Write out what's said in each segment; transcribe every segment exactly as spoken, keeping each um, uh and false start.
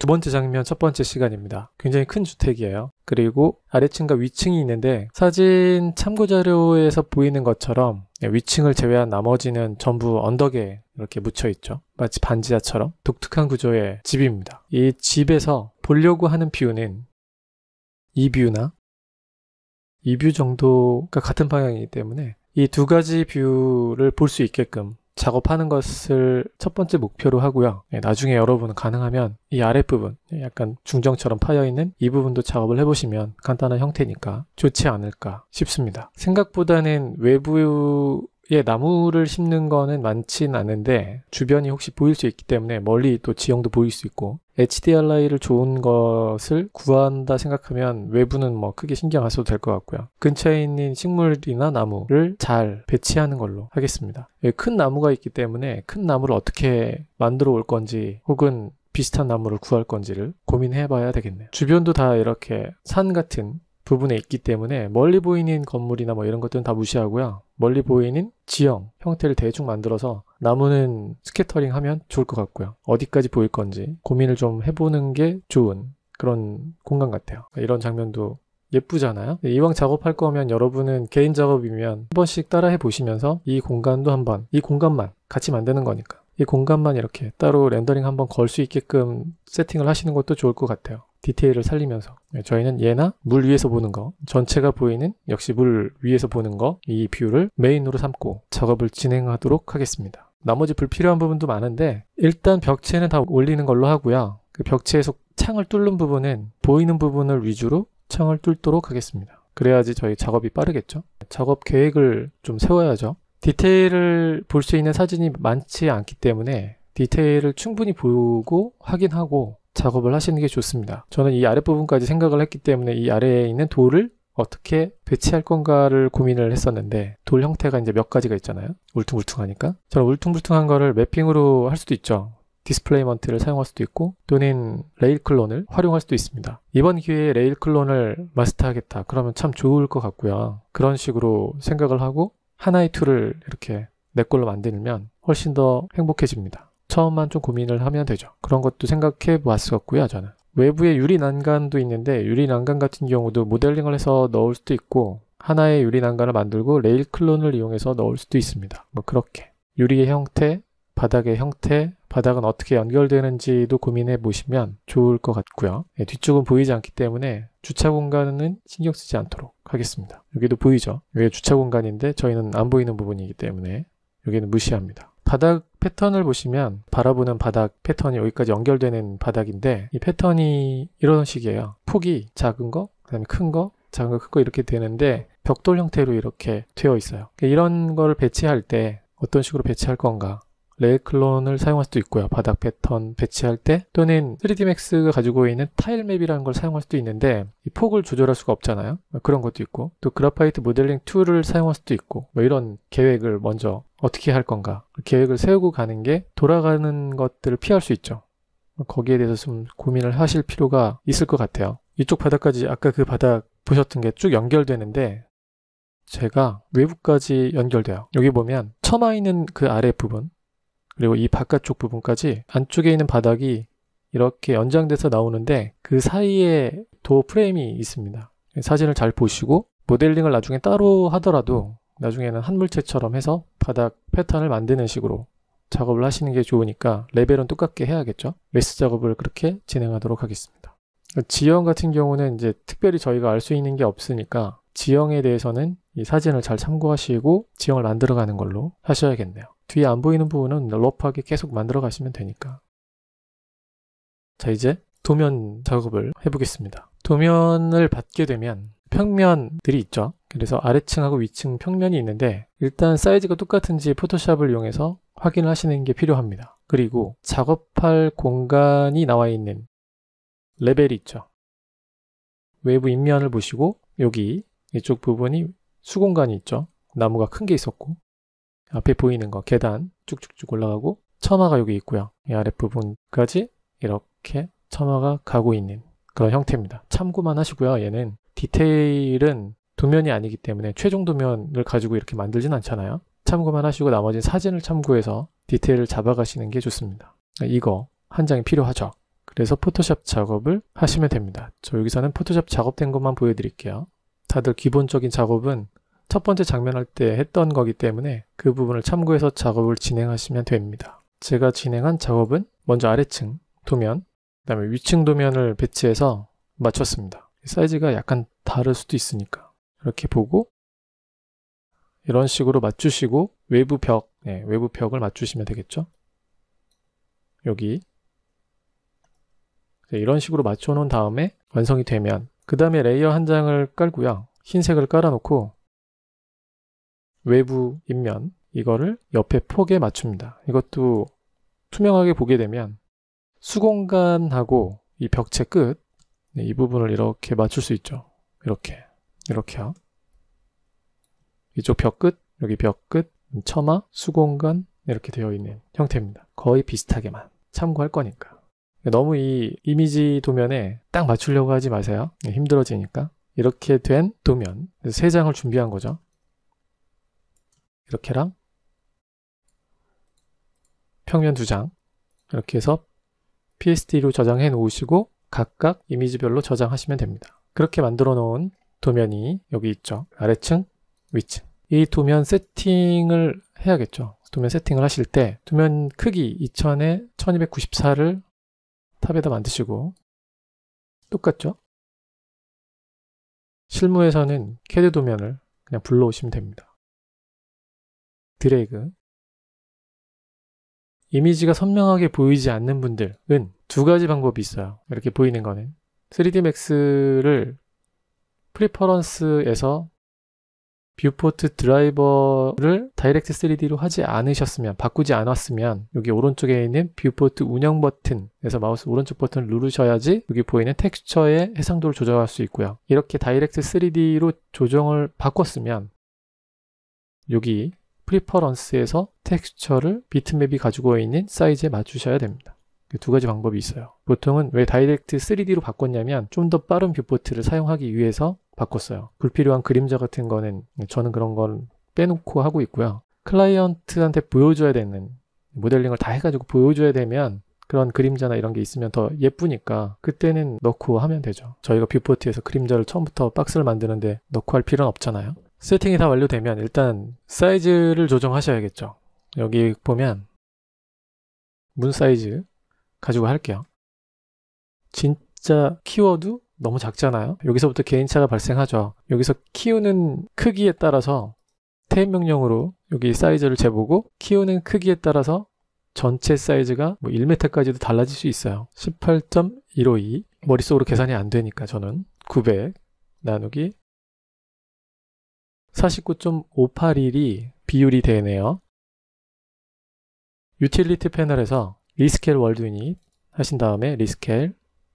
두 번째 장면 첫 번째 시간입니다. 굉장히 큰 주택이에요. 그리고 아래층과 위층이 있는데 사진 참고자료에서 보이는 것처럼 위층을 제외한 나머지는 전부 언덕에 이렇게 묻혀 있죠. 마치 반지하처럼 독특한 구조의 집입니다. 이 집에서 보려고 하는 뷰는 이 뷰나 이 뷰 정도가 같은 방향이기 때문에 이 두 가지 뷰를 볼 수 있게끔 작업하는 것을 첫 번째 목표로 하고요. 나중에 여러분은 가능하면 이 아랫부분, 약간 중정처럼 파여있는 이 부분도 작업을 해보시면 간단한 형태니까 좋지 않을까 싶습니다. 생각보다는 외부에 나무를 심는 거는 많진 않은데 주변이 혹시 보일 수 있기 때문에 멀리 또 지형도 보일 수 있고 에이치디알아이를 좋은 것을 구한다 생각하면 외부는 뭐 크게 신경 안 써도 될 것 같고요. 근처에 있는 식물이나 나무를 잘 배치하는 걸로 하겠습니다. 큰 나무가 있기 때문에 큰 나무를 어떻게 만들어 올 건지 혹은 비슷한 나무를 구할 건지를 고민해 봐야 되겠네요. 주변도 다 이렇게 산 같은 부분에 있기 때문에 멀리 보이는 건물이나 뭐 이런 것들은 다 무시하고요. 멀리 보이는 지형, 형태를 대충 만들어서 나무는 스캐터링 하면 좋을 것 같고요. 어디까지 보일 건지 고민을 좀 해보는 게 좋은 그런 공간 같아요. 이런 장면도 예쁘잖아요. 이왕 작업할 거면 여러분은 개인 작업이면 한 번씩 따라 해보시면서 이 공간도 한번, 이 공간만 같이 만드는 거니까 이 공간만 이렇게 따로 렌더링 한번 걸 수 있게끔 세팅을 하시는 것도 좋을 것 같아요. 디테일을 살리면서. 저희는 얘나 물 위에서 보는 거, 전체가 보이는 역시 물 위에서 보는 거, 이 뷰를 메인으로 삼고 작업을 진행하도록 하겠습니다. 나머지 불필요한 부분도 많은데 일단 벽체는 다 올리는 걸로 하고요. 그 벽체에서 창을 뚫는 부분은 보이는 부분을 위주로 창을 뚫도록 하겠습니다. 그래야지 저희 작업이 빠르겠죠. 작업 계획을 좀 세워야죠. 디테일을 볼 수 있는 사진이 많지 않기 때문에 디테일을 충분히 보고 확인하고 작업을 하시는 게 좋습니다. 저는 이 아랫부분까지 생각을 했기 때문에 이 아래에 있는 돌을 어떻게 배치할 건가를 고민을 했었는데 돌 형태가 이제 몇 가지가 있잖아요. 울퉁불퉁하니까. 저는 울퉁불퉁한 거를 매핑으로 할 수도 있죠. 디스플레이먼트를 사용할 수도 있고 또는 레일 클론을 활용할 수도 있습니다. 이번 기회에 레일 클론을 마스터하겠다. 그러면 참 좋을 것 같고요. 그런 식으로 생각을 하고 하나의 툴을 이렇게 내 걸로 만들면 훨씬 더 행복해집니다. 처음만 좀 고민을 하면 되죠. 그런 것도 생각해 보았었고요. 저는 외부에 유리 난간도 있는데 유리 난간 같은 경우도 모델링을 해서 넣을 수도 있고 하나의 유리 난간을 만들고 레일 클론을 이용해서 넣을 수도 있습니다. 뭐 그렇게 유리의 형태, 바닥의 형태, 바닥은 어떻게 연결되는지도 고민해 보시면 좋을 것 같고요. 네, 뒤쪽은 보이지 않기 때문에 주차 공간은 신경 쓰지 않도록 하겠습니다. 여기도 보이죠? 여기 주차 공간인데 저희는 안 보이는 부분이기 때문에 여기는 무시합니다. 바닥 패턴을 보시면 바라보는 바닥 패턴이 여기까지 연결되는 바닥인데 이 패턴이 이런 식이에요. 폭이 작은 거, 그 다음에 큰 거, 작은 거, 큰 거 이렇게 되는데 벽돌 형태로 이렇게 되어 있어요. 이런 거를 배치할 때 어떤 식으로 배치할 건가? 레일 클론을 사용할 수도 있고요. 바닥 패턴 배치할 때 또는 쓰리디 맥스가 가지고 있는 타일 맵이라는 걸 사용할 수도 있는데 이 폭을 조절할 수가 없잖아요. 그런 것도 있고 또 그래파이트 모델링 툴을 사용할 수도 있고 뭐 이런 계획을 먼저 어떻게 할 건가 계획을 세우고 가는 게 돌아가는 것들을 피할 수 있죠. 거기에 대해서 좀 고민을 하실 필요가 있을 것 같아요. 이쪽 바닥까지 아까 그 바닥 보셨던 게 쭉 연결되는데 제가 외부까지 연결돼요. 여기 보면 처마 있는 그 아래 부분 그리고 이 바깥쪽 부분까지 안쪽에 있는 바닥이 이렇게 연장돼서 나오는데 그 사이에 도어 프레임이 있습니다. 사진을 잘 보시고 모델링을 나중에 따로 하더라도 나중에는 한 물체처럼 해서 바닥 패턴을 만드는 식으로 작업을 하시는 게 좋으니까 레벨은 똑같게 해야겠죠. 메스 작업을 그렇게 진행하도록 하겠습니다. 지형 같은 경우는 이제 특별히 저희가 알 수 있는 게 없으니까 지형에 대해서는 이 사진을 잘 참고하시고 지형을 만들어가는 걸로 하셔야겠네요. 뒤에 안 보이는 부분은 러프하게 계속 만들어 가시면 되니까. 자, 이제 도면 작업을 해보겠습니다. 도면을 받게 되면 평면들이 있죠. 그래서 아래층하고 위층 평면이 있는데 일단 사이즈가 똑같은지 포토샵을 이용해서 확인을 하시는 게 필요합니다. 그리고 작업할 공간이 나와 있는 레벨이 있죠. 외부 인면을 보시고 여기 이쪽 부분이 수공간이 있죠. 나무가 큰 게 있었고 앞에 보이는 거 계단 쭉쭉쭉 올라가고 처마가 여기 있고요. 이 아랫부분까지 이렇게 처마가 가고 있는 그런 형태입니다. 참고만 하시고요. 얘는 디테일은 도면이 아니기 때문에 최종 도면을 가지고 이렇게 만들진 않잖아요. 참고만 하시고 나머지는 사진을 참고해서 디테일을 잡아가시는 게 좋습니다. 이거 한 장이 필요하죠. 그래서 포토샵 작업을 하시면 됩니다. 저 여기서는 포토샵 작업된 것만 보여드릴게요. 다들 기본적인 작업은 첫 번째 장면 할 때 했던 거기 때문에 그 부분을 참고해서 작업을 진행하시면 됩니다. 제가 진행한 작업은 먼저 아래층 도면, 그 다음에 위층 도면을 배치해서 맞췄습니다. 사이즈가 약간 다를 수도 있으니까 이렇게 보고 이런 식으로 맞추시고 외부 벽, 네, 외부 벽을 맞추시면 되겠죠. 여기 이런 식으로 맞춰 놓은 다음에 완성이 되면 그 다음에 레이어 한 장을 깔고요. 흰색을 깔아놓고 외부 입면 이거를 옆에 폭에 맞춥니다. 이것도 투명하게 보게 되면 수공간하고 이 벽체 끝, 네, 이 부분을 이렇게 맞출 수 있죠. 이렇게 이렇게요. 이쪽 벽 끝, 여기 벽 끝, 처마, 수공간 이렇게 되어 있는 형태입니다. 거의 비슷하게만 참고할 거니까. 너무 이 이미지 도면에 딱 맞추려고 하지 마세요. 네, 힘들어지니까. 이렇게 된 도면 세 장을 준비한 거죠. 이렇게랑 평면 두 장 이렇게 해서 피에스디로 저장해 놓으시고 각각 이미지별로 저장하시면 됩니다. 그렇게 만들어 놓은 도면이 여기 있죠. 아래층, 위층. 이 도면 세팅을 해야겠죠. 도면 세팅을 하실 때 도면 크기 이천에 천이백구십사를 탑에다 만드시고 똑같죠? 실무에서는 캐드 도면을 그냥 불러오시면 됩니다. 드래그. 이미지가 선명하게 보이지 않는 분들은 두 가지 방법이 있어요. 이렇게 보이는 거는 쓰리디 맥스를 프리퍼런스에서 뷰포트 드라이버를 다이렉트 쓰리디로 하지 않으셨으면, 바꾸지 않았으면 여기 오른쪽에 있는 뷰포트 운영 버튼에서 마우스 오른쪽 버튼을 누르셔야지 여기 보이는 텍스처의 해상도를 조정할 수 있고요. 이렇게 다이렉트 쓰리디로 조정을 바꿨으면 여기 프리퍼런스에서 텍스처를 비트맵이 가지고 있는 사이즈에 맞추셔야 됩니다. 두 가지 방법이 있어요. 보통은 왜 다이렉트 쓰리디로 바꿨냐면 좀 더 빠른 뷰포트를 사용하기 위해서 바꿨어요. 불필요한 그림자 같은 거는 저는 그런 건 빼놓고 하고 있고요. 클라이언트한테 보여줘야 되는, 모델링을 다 해가지고 보여줘야 되면 그런 그림자나 이런 게 있으면 더 예쁘니까 그때는 넣고 하면 되죠. 저희가 뷰포트에서 그림자를 처음부터 박스를 만드는데 넣고 할 필요는 없잖아요. 세팅이 다 완료되면 일단 사이즈를 조정하셔야겠죠. 여기 보면 문 사이즈 가지고 할게요. 진짜 키워도 너무 작잖아요. 여기서부터 개인차가 발생하죠. 여기서 키우는 크기에 따라서 탭 명령으로 여기 사이즈를 재보고 키우는 크기에 따라서 전체 사이즈가 뭐 일 미터까지도 달라질 수 있어요. 십팔 점 일오이 머릿속으로 계산이 안 되니까 저는 구백 나누기 사십구 점 오팔일이 비율이 되네요. 유틸리티 패널에서 리스케일 월드 유닛 하신 다음에 리스케일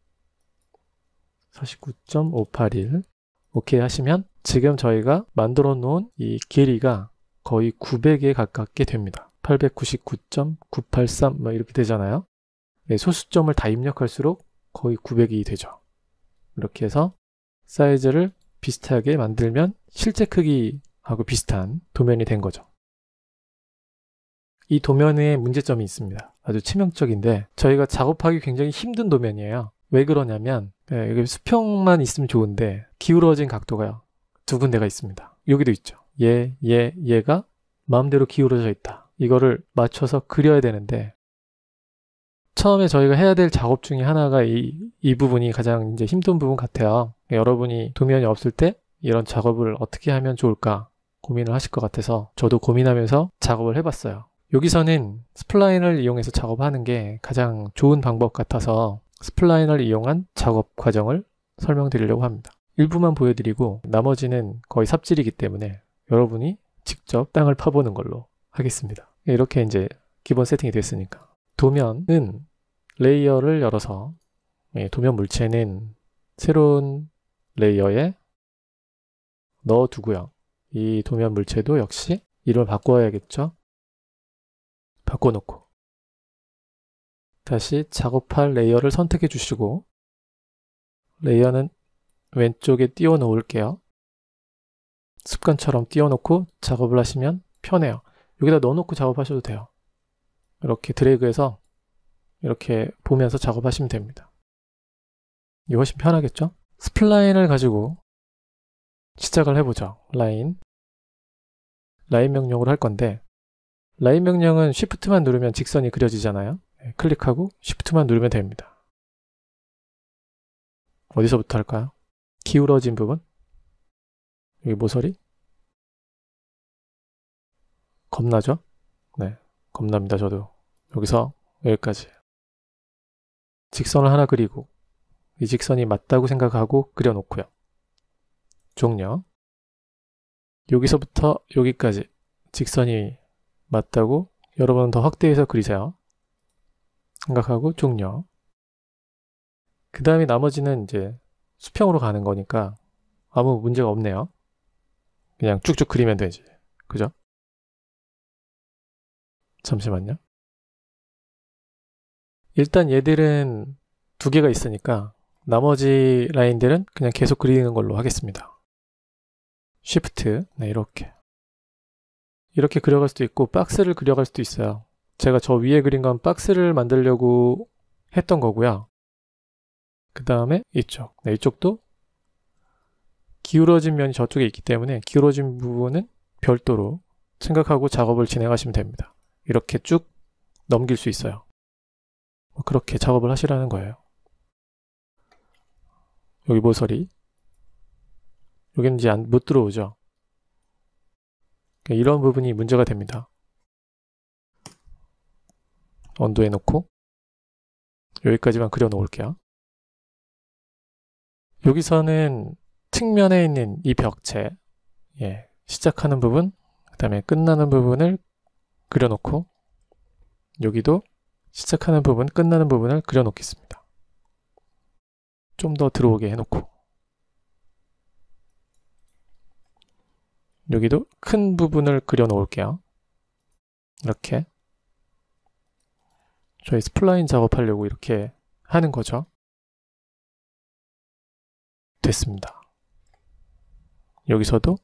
사십구 점 오팔일 오케이 하시면 지금 저희가 만들어 놓은 이 길이가 거의 구백에 가깝게 됩니다. 팔백구십구 점 구팔삼 뭐 이렇게 되잖아요. 네, 소수점을 다 입력할수록 거의 구백이 되죠. 이렇게 해서 사이즈를 비슷하게 만들면 실제 크기하고 비슷한 도면이 된 거죠. 이 도면에 문제점이 있습니다. 아주 치명적인데 저희가 작업하기 굉장히 힘든 도면이에요. 왜 그러냐면 네, 여기 수평만 있으면 좋은데 기울어진 각도가 두 군데가 있습니다. 여기도 있죠. 얘, 얘, 얘가 마음대로 기울어져 있다. 이거를 맞춰서 그려야 되는데 처음에 저희가 해야 될 작업 중에 하나가 이, 이 부분이 가장 이제 힘든 부분 같아요. 여러분이 도면이 없을 때 이런 작업을 어떻게 하면 좋을까 고민을 하실 것 같아서 저도 고민하면서 작업을 해봤어요. 여기서는 스플라인을 이용해서 작업하는 게 가장 좋은 방법 같아서 스플라인을 이용한 작업 과정을 설명드리려고 합니다. 일부만 보여드리고 나머지는 거의 삽질이기 때문에 여러분이 직접 땅을 파보는 걸로 하겠습니다. 이렇게 이제 기본 세팅이 됐으니까 도면은 레이어를 열어서 도면 물체는 새로운 레이어에 넣어두고요. 이 도면 물체도 역시 이름을 바꿔야겠죠. 바꿔놓고 다시 작업할 레이어를 선택해 주시고 레이어는 왼쪽에 띄워 놓을게요. 습관처럼 띄워 놓고 작업을 하시면 편해요. 여기다 넣어 놓고 작업하셔도 돼요. 이렇게 드래그해서 이렇게 보면서 작업하시면 됩니다. 이게 훨씬 편하겠죠? 스플라인을 가지고 시작을 해보죠. 라인. 라인 명령으로 할 건데, 라인 명령은 쉬프트만 누르면 직선이 그려지잖아요. 네, 클릭하고 쉬프트만 누르면 됩니다. 어디서부터 할까요? 기울어진 부분? 여기 모서리? 겁나죠? 네, 겁납니다. 저도. 여기서 여기까지. 직선을 하나 그리고 이 직선이 맞다고 생각하고 그려놓고요. 종료. 여기서부터 여기까지 직선이 맞다고 여러분은 더 확대해서 그리세요. 생각하고 종료. 그 다음에 나머지는 이제 수평으로 가는 거니까 아무 문제가 없네요. 그냥 쭉쭉 그리면 되지. 그죠? 잠시만요. 일단 얘들은 두 개가 있으니까 나머지 라인들은 그냥 계속 그리는 걸로 하겠습니다. 쉬프트, 네, 이렇게. 이렇게 그려갈 수도 있고 박스를 그려갈 수도 있어요. 제가 저 위에 그린 건 박스를 만들려고 했던 거고요. 그 다음에 이쪽, 네, 이쪽도 기울어진 면이 저쪽에 있기 때문에 기울어진 부분은 별도로 생각하고 작업을 진행하시면 됩니다. 이렇게 쭉 넘길 수 있어요. 그렇게 작업을 하시라는 거예요. 여기 모서리. 여기는 이제 안, 못 들어오죠. 이런 부분이 문제가 됩니다. 언도해 놓고 여기까지만 그려 놓을게요. 여기서는 측면에 있는 이 벽체, 예, 시작하는 부분, 그 다음에 끝나는 부분을 그려놓고 여기도 시작하는 부분, 끝나는 부분을 그려놓겠습니다. 좀 더 들어오게 해놓고 여기도 큰 부분을 그려 놓을게요. 이렇게 저희 스플라인 작업하려고 이렇게 하는 거죠. 됐습니다. 여기서도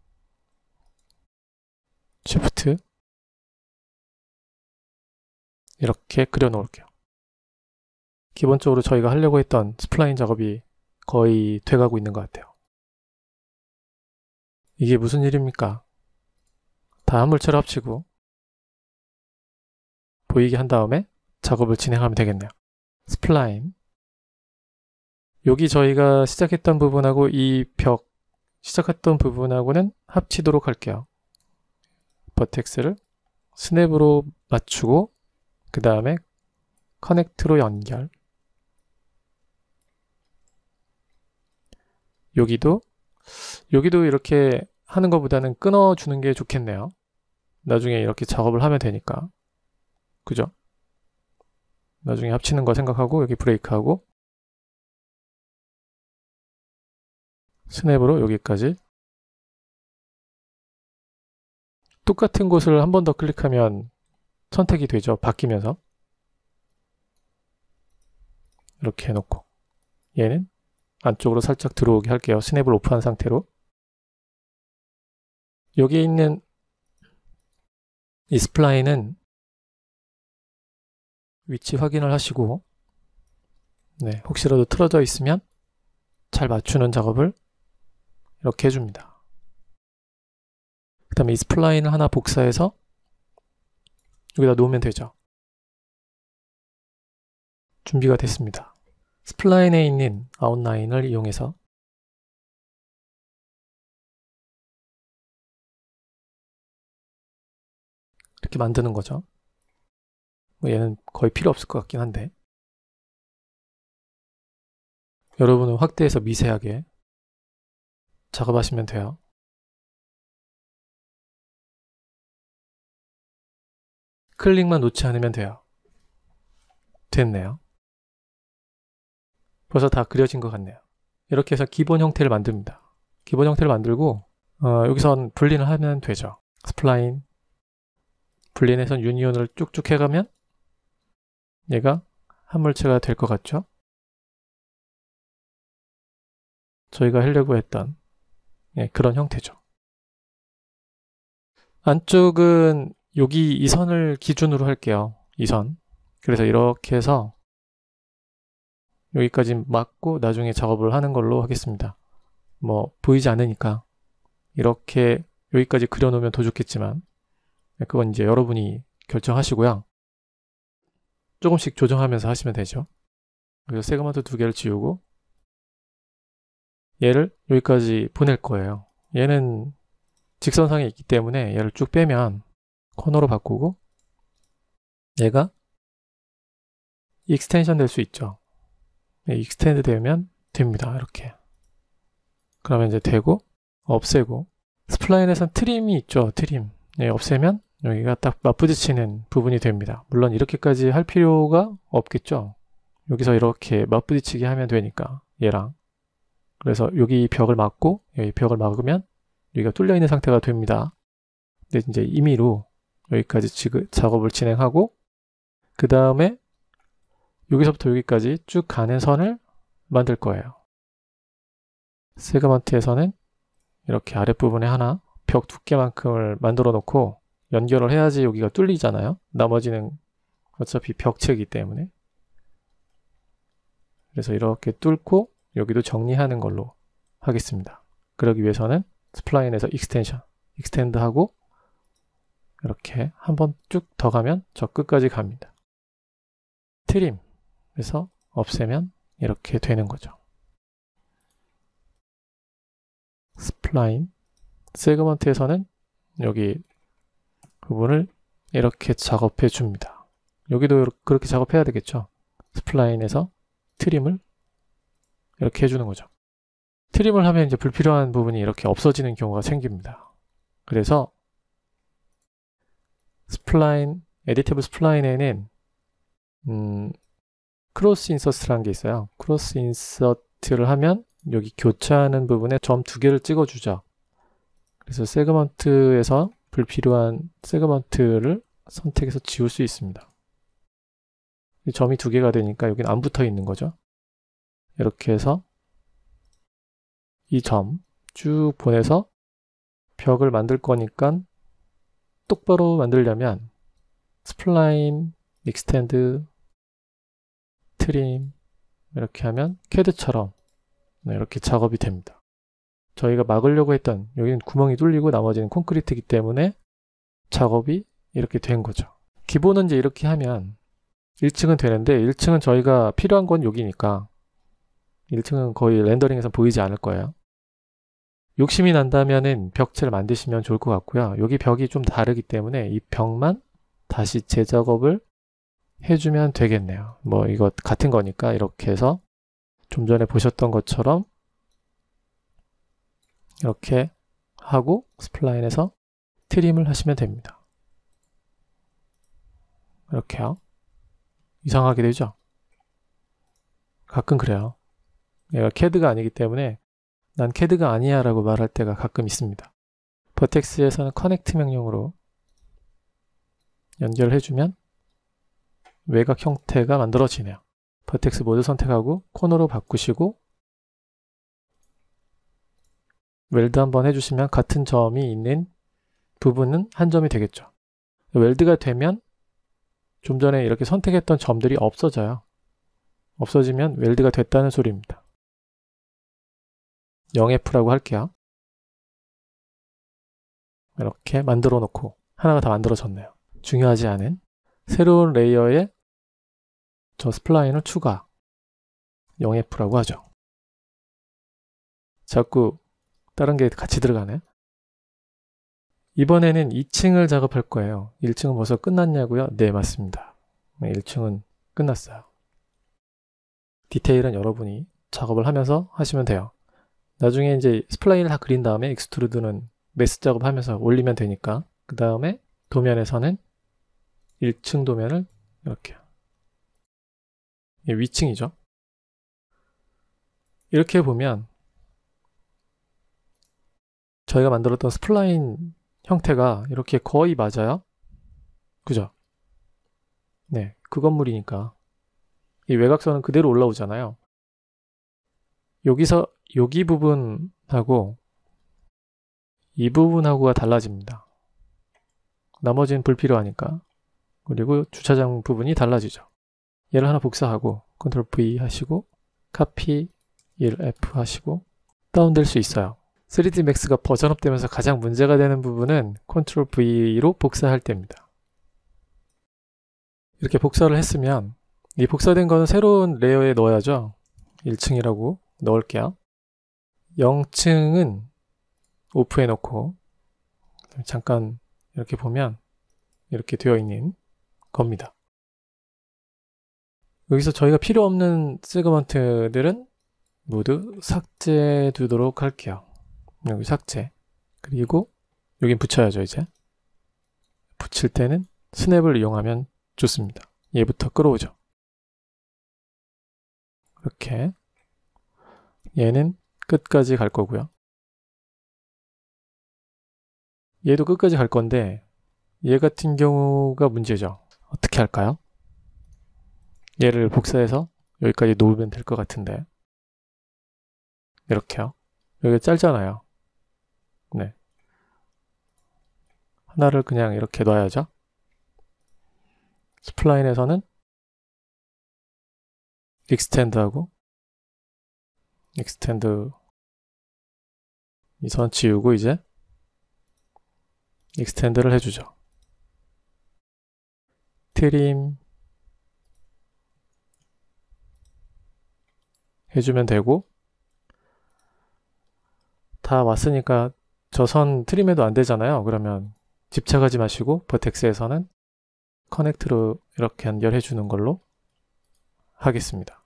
쉬프트 이렇게 그려 놓을게요. 기본적으로 저희가 하려고 했던 스플라인 작업이 거의 돼가고 있는 것 같아요. 이게 무슨 일입니까? 다 한물체로 합치고 보이게 한 다음에 작업을 진행하면 되겠네요. 스플라인. 여기 저희가 시작했던 부분하고 이 벽 시작했던 부분하고는 합치도록 할게요. 버텍스를 스냅으로 맞추고 그 다음에 커넥트로 연결. 여기도 여기도 이렇게 하는 것보다는 끊어주는 게 좋겠네요. 나중에 이렇게 작업을 하면 되니까. 그죠? 나중에 합치는 거 생각하고 여기 브레이크하고 스냅으로 여기까지. 똑같은 곳을 한 번 더 클릭하면 선택이 되죠. 바뀌면서. 이렇게 해놓고 얘는 안쪽으로 살짝 들어오게 할게요. 스냅을 오프한 상태로. 여기 있는 이 스플라인은 위치 확인을 하시고, 네, 혹시라도 틀어져 있으면 잘 맞추는 작업을 이렇게 해줍니다. 그 다음에 이 스플라인을 하나 복사해서 여기다 놓으면 되죠. 준비가 됐습니다. 스플라인에 있는 아웃라인을 이용해서 이렇게 만드는 거죠. 뭐 얘는 거의 필요 없을 것 같긴 한데 여러분은 확대해서 미세하게 작업하시면 돼요. 클릭만 놓지 않으면 돼요. 됐네요. 벌써 다 그려진 것 같네요. 이렇게 해서 기본 형태를 만듭니다. 기본 형태를 만들고 어, 여기선 분리를 하면 되죠. 스플라인 분리해서 유니온을 쭉쭉 해가면 얘가 한 물체가 될 것 같죠? 저희가 하려고 했던 예, 그런 형태죠. 안쪽은 여기 이 선을 기준으로 할게요. 이 선. 그래서 이렇게 해서 여기까지 막고 나중에 작업을 하는 걸로 하겠습니다. 뭐 보이지 않으니까 이렇게 여기까지 그려놓으면 더 좋겠지만 그건 이제 여러분이 결정하시고요. 조금씩 조정하면서 하시면 되죠. 그래서 세그먼트 두 개를 지우고 얘를 여기까지 보낼 거예요. 얘는 직선상에 있기 때문에 얘를 쭉 빼면 코너로 바꾸고 얘가 익스텐션 될 수 있죠. 익스텐드 되면 됩니다. 이렇게. 그러면 이제 되고 없애고 스플라인에선 트림이 있죠. 트림. 예, 없애면 여기가 딱 맞부딪히는 부분이 됩니다. 물론 이렇게까지 할 필요가 없겠죠. 여기서 이렇게 맞부딪히게 하면 되니까 얘랑. 그래서 여기 벽을 막고 여기 벽을 막으면 여기가 뚫려 있는 상태가 됩니다. 근데 이제 임의로 여기까지 지금 작업을 진행하고 그 다음에 여기서부터 여기까지 쭉 가는 선을 만들 거예요. 세그먼트에서는 이렇게 아랫부분에 하나 벽 두께만큼을 만들어 놓고 연결을 해야지 여기가 뚫리잖아요. 나머지는 어차피 벽체이기 때문에. 그래서 이렇게 뚫고 여기도 정리하는 걸로 하겠습니다. 그러기 위해서는 스플라인에서 익스텐션, 익스텐드 하고 이렇게 한번 쭉 더 가면 저 끝까지 갑니다. 트림, 그래서 없애면 이렇게 되는 거죠. 스플라인, 세그먼트에서는 여기 부분을 이렇게 작업해 줍니다. 여기도 그렇게 작업해야 되겠죠. 스플라인에서 트림을 이렇게 해주는 거죠. 트림을 하면 이제 불필요한 부분이 이렇게 없어지는 경우가 생깁니다. 그래서 스플라인, 에디터블 스플라인에는 음, 크로스 인서트라는 게 있어요. 크로스 인서트를 하면 여기 교차하는 부분에 점 두 개를 찍어주죠. 그래서 세그먼트에서 불필요한 세그먼트를 선택해서 지울 수 있습니다. 점이 두 개가 되니까 여기는 안 붙어 있는 거죠. 이렇게 해서 이 점 쭉 보내서 벽을 만들 거니까 똑바로 만들려면 스플라인, 익스텐드, 트림 이렇게 하면 캐드처럼 이렇게 작업이 됩니다. 저희가 막으려고 했던 여기는 구멍이 뚫리고 나머지는 콘크리트이기 때문에 작업이 이렇게 된 거죠. 기본은 이제 이렇게 하면 일 층은 되는데 일 층은 저희가 필요한 건 여기니까 일 층은 거의 렌더링에서 보이지 않을 거예요. 욕심이 난다면은 벽체를 만드시면 좋을 것 같고요. 여기 벽이 좀 다르기 때문에 이 벽만 다시 재작업을 해주면 되겠네요. 뭐 이거 같은 거니까 이렇게 해서 좀 전에 보셨던 것처럼 이렇게 하고 스플라인에서 트림을 하시면 됩니다. 이렇게요. 이상하게 되죠? 가끔 그래요. 얘가 캐드가 아니기 때문에 난 캐드가 아니야 라고 말할 때가 가끔 있습니다. 버텍스에서는 커넥트 명령으로 연결해주면 외곽 형태가 만들어지네요. 버텍스 모드 선택하고 코너로 바꾸시고 웰드 한번 해주시면 같은 점이 있는 부분은 한 점이 되겠죠. 웰드가 되면 좀 전에 이렇게 선택했던 점들이 없어져요. 없어지면 웰드가 됐다는 소리입니다. 영 에프라고 할게요. 이렇게 만들어 놓고 하나가 다 만들어졌네요. 중요하지 않은 새로운 레이어에 저 스플라인을 추가 영 에프라고 하죠. 자꾸 다른 게 같이 들어가네. 이번에는 이 층을 작업할 거예요. 일 층은 벌써 끝났냐고요? 네, 맞습니다. 일 층은 끝났어요. 디테일은 여러분이 작업을 하면서 하시면 돼요. 나중에 이제 스플라인을 다 그린 다음에 익스트루드는 메스 작업하면서 올리면 되니까 그 다음에 도면에서는 일 층 도면을 이렇게 위층이죠. 이렇게 보면 저희가 만들었던 스플라인 형태가 이렇게 거의 맞아요. 그죠? 네, 그 건물이니까 이 외곽선은 그대로 올라오잖아요. 여기서 여기 부분하고 이 부분하고가 달라집니다. 나머지는 불필요하니까. 그리고 주차장 부분이 달라지죠. 얘를 하나 복사하고 컨트롤 브이 하시고 카피 일 에프 하시고 다운될 수 있어요. 쓰리디 맥스가 버전업 되면서 가장 문제가 되는 부분은 컨트롤 브이로 복사할 때입니다. 이렇게 복사를 했으면 이 복사된 거는 새로운 레이어에 넣어야죠. 일 층이라고 넣을게요. 영 층은 오프해 놓고 잠깐 이렇게 보면 이렇게 되어 있는 겁니다. 여기서 저희가 필요 없는 세그먼트들은 모두 삭제해 두도록 할게요. 여기 삭제. 그리고 여긴 붙여야죠. 이제 붙일 때는 스냅을 이용하면 좋습니다. 얘부터 끌어오죠. 이렇게 얘는 끝까지 갈 거고요. 얘도 끝까지 갈 건데 얘 같은 경우가 문제죠. 어떻게 할까요? 얘를 복사해서 여기까지 놓으면 될 것 같은데 이렇게요. 여기가 짧잖아요. 네, 하나를 그냥 이렇게 놔야죠. 스플라인에서는 익스텐드하고 익스텐드 이 선 지우고 이제 익스텐드를 해주죠. 트림 해주면 되고 다 왔으니까 저 선 트림해도 안 되잖아요. 그러면 집착하지 마시고 버텍스에서는 커넥트로 이렇게 연결해 주는 걸로 하겠습니다.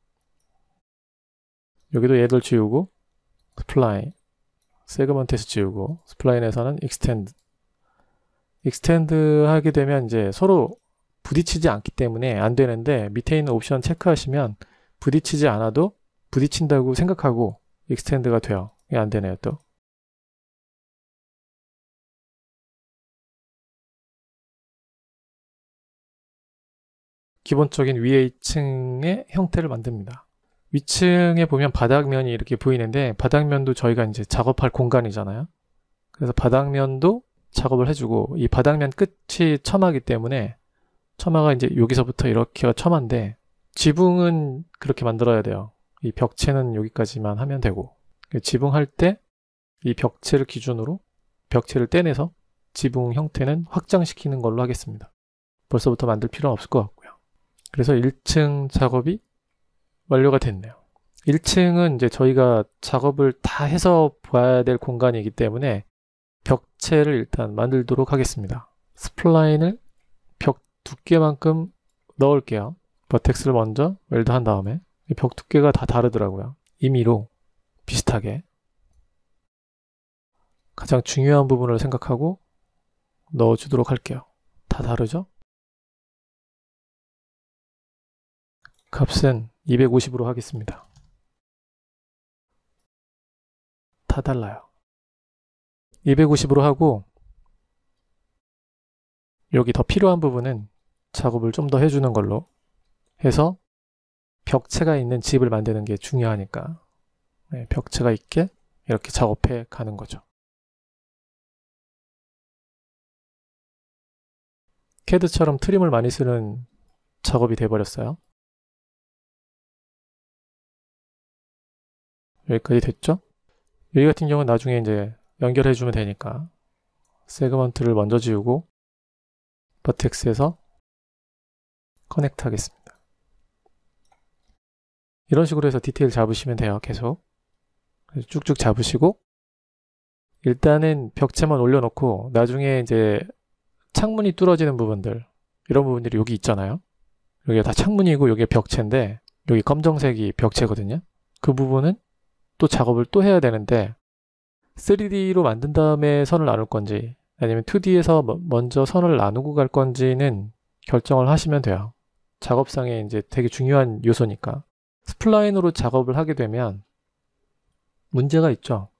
여기도 얘들 지우고 스플라인 세그먼트에서 지우고 스플라인에서는 익스텐드 익스텐드 하게 되면 이제 서로 부딪히지 않기 때문에 안 되는데 밑에 있는 옵션 체크하시면 부딪히지 않아도 부딪힌다고 생각하고 익스텐드가 돼요. 이게 안 되네요. 또 기본적인 위에 이 층의 형태를 만듭니다. 위층에 보면 바닥면이 이렇게 보이는데 바닥면도 저희가 이제 작업할 공간이잖아요. 그래서 바닥면도 작업을 해주고 이 바닥면 끝이 처마기 때문에 처마가 이제 여기서부터 이렇게가 처마인데 지붕은 그렇게 만들어야 돼요. 이 벽체는 여기까지만 하면 되고 지붕할 때 이 벽체를 기준으로 벽체를 떼내서 지붕 형태는 확장시키는 걸로 하겠습니다. 벌써부터 만들 필요는 없을 것 같고요. 그래서 일 층 작업이 완료가 됐네요. 일 층은 이제 저희가 작업을 다 해서 봐야 될 공간이기 때문에 벽체를 일단 만들도록 하겠습니다. 스플라인을 벽 두께만큼 넣을게요. 버텍스를 먼저 웰드한 다음에 벽 두께가 다 다르더라고요. 임의로 비슷하게 가장 중요한 부분을 생각하고 넣어주도록 할게요. 다 다르죠? 값은 이백오십으로 하겠습니다. 다 달라요. 이백오십으로 하고 여기 더 필요한 부분은 작업을 좀 더 해주는 걸로 해서 벽체가 있는 집을 만드는 게 중요하니까 네, 벽체가 있게 이렇게 작업해 가는 거죠. 캐드처럼 트림을 많이 쓰는 작업이 돼버렸어요. 여기까지 됐죠? 여기 같은 경우는 나중에 이제 연결해 주면 되니까 세그먼트를 먼저 지우고 버텍스에서 커넥트 하겠습니다. 이런 식으로 해서 디테일 잡으시면 돼요. 계속 쭉쭉 잡으시고 일단은 벽체만 올려놓고 나중에 이제 창문이 뚫어지는 부분들 이런 부분들이 여기 있잖아요. 여기가 다 창문이고 여기 벽체인데 여기 검정색이 벽체거든요. 그 부분은 또 작업을 또 해야 되는데 쓰리디로 만든 다음에 선을 나눌 건지 아니면 투디에서 먼저 선을 나누고 갈 건지는 결정을 하시면 돼요. 작업상에 이제 되게 중요한 요소니까. 스플라인으로 작업을 하게 되면 문제가 있죠.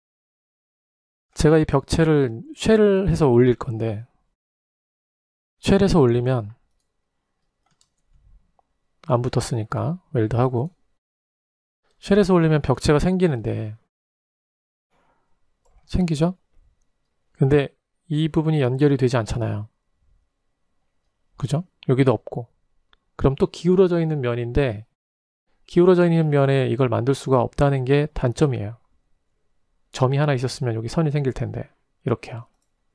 제가 이 벽체를 쉘을 해서 올릴 건데 쉘해서 올리면 안 붙었으니까 웰드하고 쉘에서 올리면 벽체가 생기는데 생기죠? 근데 이 부분이 연결이 되지 않잖아요. 그죠? 여기도 없고 그럼 또 기울어져 있는 면인데 기울어져 있는 면에 이걸 만들 수가 없다는 게 단점이에요. 점이 하나 있었으면 여기 선이 생길 텐데 이렇게요.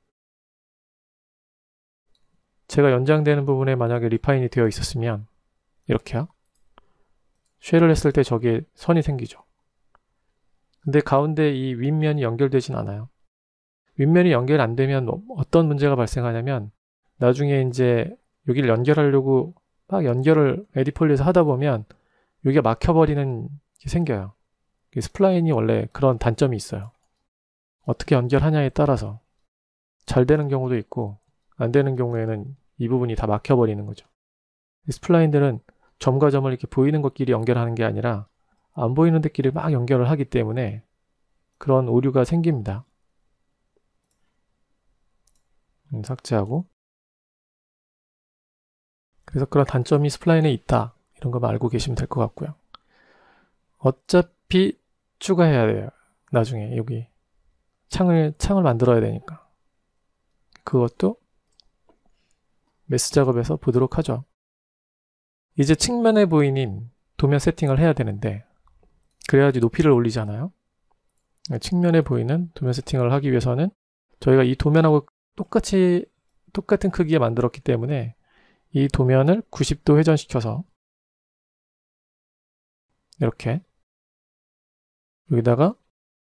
제가 연장되는 부분에 만약에 리파인이 되어 있었으면 이렇게요. 쉐를 했을 때 저기에 선이 생기죠. 근데 가운데 이 윗면이 연결되진 않아요. 윗면이 연결 안 되면 어떤 문제가 발생하냐면 나중에 이제 여기를 연결하려고 막 연결을 에디폴리에서 하다 보면 여기가 막혀버리는 게 생겨요. 스플라인이 원래 그런 단점이 있어요. 어떻게 연결하냐에 따라서 잘 되는 경우도 있고 안 되는 경우에는 이 부분이 다 막혀버리는 거죠. 스플라인들은 점과 점을 이렇게 보이는 것끼리 연결하는 게 아니라 안 보이는 데끼리 막 연결을 하기 때문에 그런 오류가 생깁니다. 음, 삭제하고. 그래서 그런 단점이 스플라인에 있다. 이런 거 알고 계시면 될 것 같고요. 어차피 추가해야 돼요. 나중에 여기 창을 창을 만들어야 되니까. 그것도 메스 작업에서 보도록 하죠. 이제 측면에 보이는 도면 세팅을 해야 되는데 그래야지 높이를 올리잖아요. 측면에 보이는 도면 세팅을 하기 위해서는 저희가 이 도면하고 똑같이 똑같은 크기에 만들었기 때문에 이 도면을 구십 도 회전시켜서 이렇게 여기다가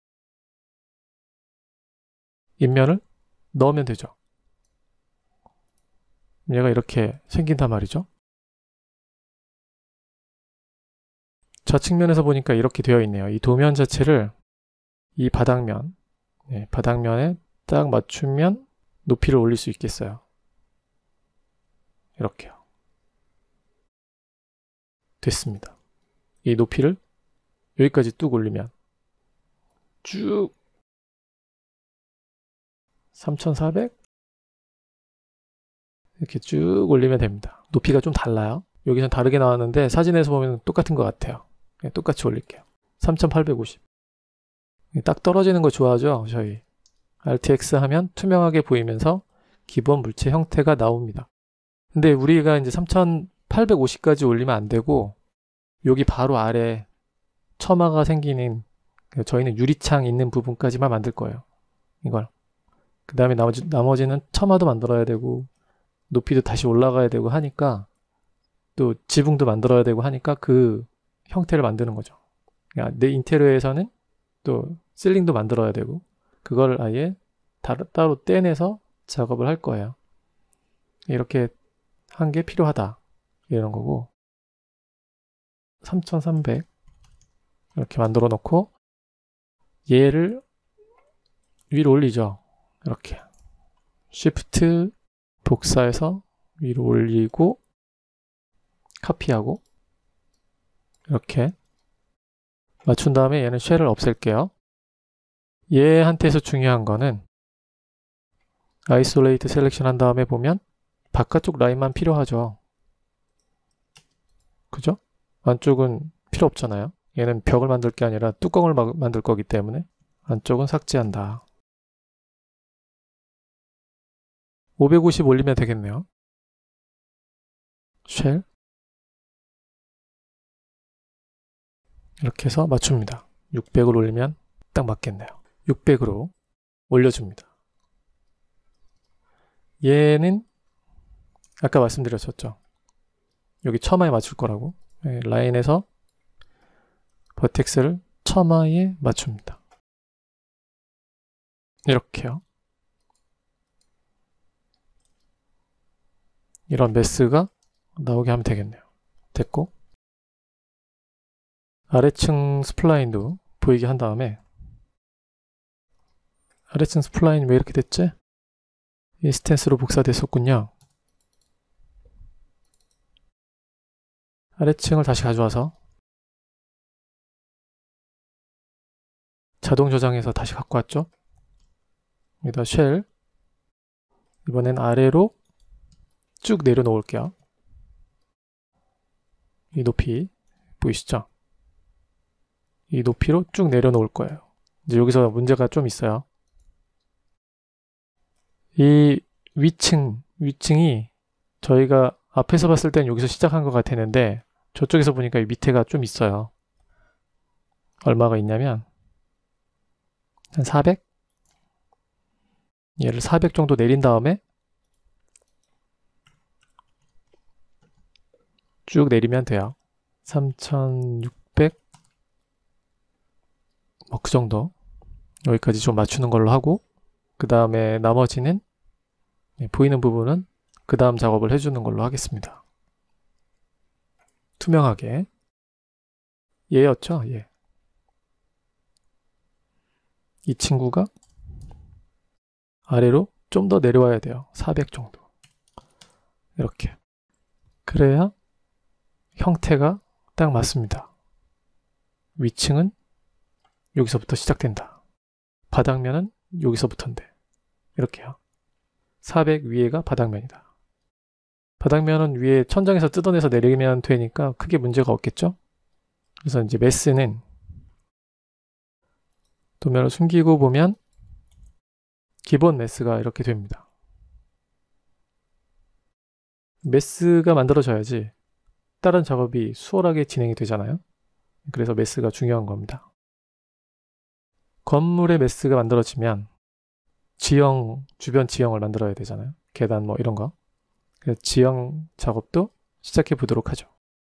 인면을 넣으면 되죠. 얘가 이렇게 생긴단 말이죠. 좌측면에서 보니까 이렇게 되어 있네요. 이 도면 자체를 이 바닥면, 네, 바닥면에 딱 맞추면 높이를 올릴 수 있겠어요. 이렇게요. 됐습니다. 이 높이를 여기까지 뚝 올리면 쭉 삼천사백 이렇게 쭉 올리면 됩니다. 높이가 좀 달라요. 여기선 다르게 나왔는데 사진에서 보면 똑같은 것 같아요. 그냥 똑같이 올릴게요. 삼천팔백오십. 딱 떨어지는 거 좋아하죠? 저희 알트 엑스 하면 투명하게 보이면서 기본 물체 형태가 나옵니다. 근데 우리가 이제 삼천팔백오십까지 올리면 안 되고 여기 바로 아래 처마가 생기는 저희는 유리창 있는 부분까지만 만들 거예요. 이걸. 그 다음에 나머지, 나머지는 처마도 만들어야 되고 높이도 다시 올라가야 되고 하니까 또 지붕도 만들어야 되고 하니까 그 형태를 만드는 거죠. 그러니까 내 인테리어에서는 또 실링도 만들어야 되고 그걸 아예 따로 떼내서 작업을 할 거예요. 이렇게 한 게 필요하다 이런 거고 삼천삼백 이렇게 만들어 놓고 얘를 위로 올리죠. 이렇게 Shift 복사해서 위로 올리고 카피하고 이렇게 맞춘 다음에 얘는 쉘을 없앨게요. 얘한테서 중요한 거는 아이솔레이트 셀렉션 한 다음에 보면 바깥쪽 라인만 필요하죠. 그죠? 안쪽은 필요 없잖아요. 얘는 벽을 만들 게 아니라 뚜껑을 만들 거기 때문에 안쪽은 삭제한다. 오백오십 올리면 되겠네요. 쉘 이렇게 해서 맞춥니다. 육백을 올리면 딱 맞겠네요. 육백으로 올려줍니다. 얘는 아까 말씀드렸었죠. 여기 처마에 맞출 거라고. 라인에서 버텍스를 처마에 맞춥니다. 이렇게요. 이런 메스가 나오게 하면 되겠네요. 됐고 아래층 스플라인도 보이게 한 다음에 아래층 스플라인 왜 이렇게 됐지? 인스턴스로 복사됐었군요. 아래층을 다시 가져와서 자동 저장해서 다시 갖고 왔죠. 여기다 쉘 이번엔 아래로 쭉 내려놓을게요. 이 높이 보이시죠? 이 높이로 쭉 내려놓을 거예요. 이제 여기서 문제가 좀 있어요. 이 위층, 위층이 저희가 앞에서 봤을 땐 여기서 시작한 것 같았는데 저쪽에서 보니까 이 밑에가 좀 있어요. 얼마가 있냐면 한 사백? 얘를 사백 정도 내린 다음에 쭉 내리면 돼요. 삼천육백 뭐 그 정도 여기까지 좀 맞추는 걸로 하고, 그 다음에 나머지는 네, 보이는 부분은 그 다음 작업을 해주는 걸로 하겠습니다. 투명하게. 얘였죠? 예. 이 친구가 아래로 좀 더 내려와야 돼요. 사백 정도. 이렇게. 그래야 형태가 딱 맞습니다. 위층은 여기서부터 시작된다. 바닥면은 여기서부터인데. 이렇게요. 사백 위에가 바닥면이다. 바닥면은 위에 천장에서 뜯어내서 내리면 되니까 크게 문제가 없겠죠? 그래서 이제 메스는 도면을 숨기고 보면 기본 메스가 이렇게 됩니다. 메스가 만들어져야지 다른 작업이 수월하게 진행이 되잖아요. 그래서 메스가 중요한 겁니다. 건물의 메스가 만들어지면 지형, 주변 지형을 만들어야 되잖아요. 계단 뭐 이런 거. 그래서 지형 작업도 시작해 보도록 하죠.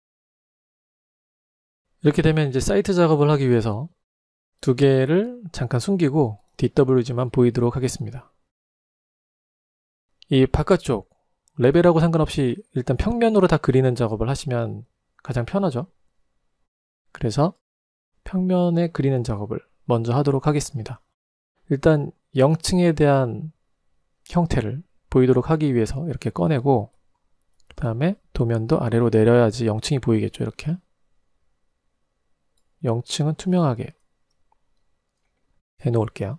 이렇게 되면 이제 사이트 작업을 하기 위해서 두 개를 잠깐 숨기고 디더블유지만 보이도록 하겠습니다. 이 바깥쪽 레벨하고 상관없이 일단 평면으로 다 그리는 작업을 하시면 가장 편하죠. 그래서 평면에 그리는 작업을 먼저 하도록 하겠습니다. 일단 영층에 대한 형태를 보이도록 하기 위해서 이렇게 꺼내고, 그 다음에 도면도 아래로 내려야지 영층이 보이겠죠. 이렇게 영층은 투명하게 해놓을게요.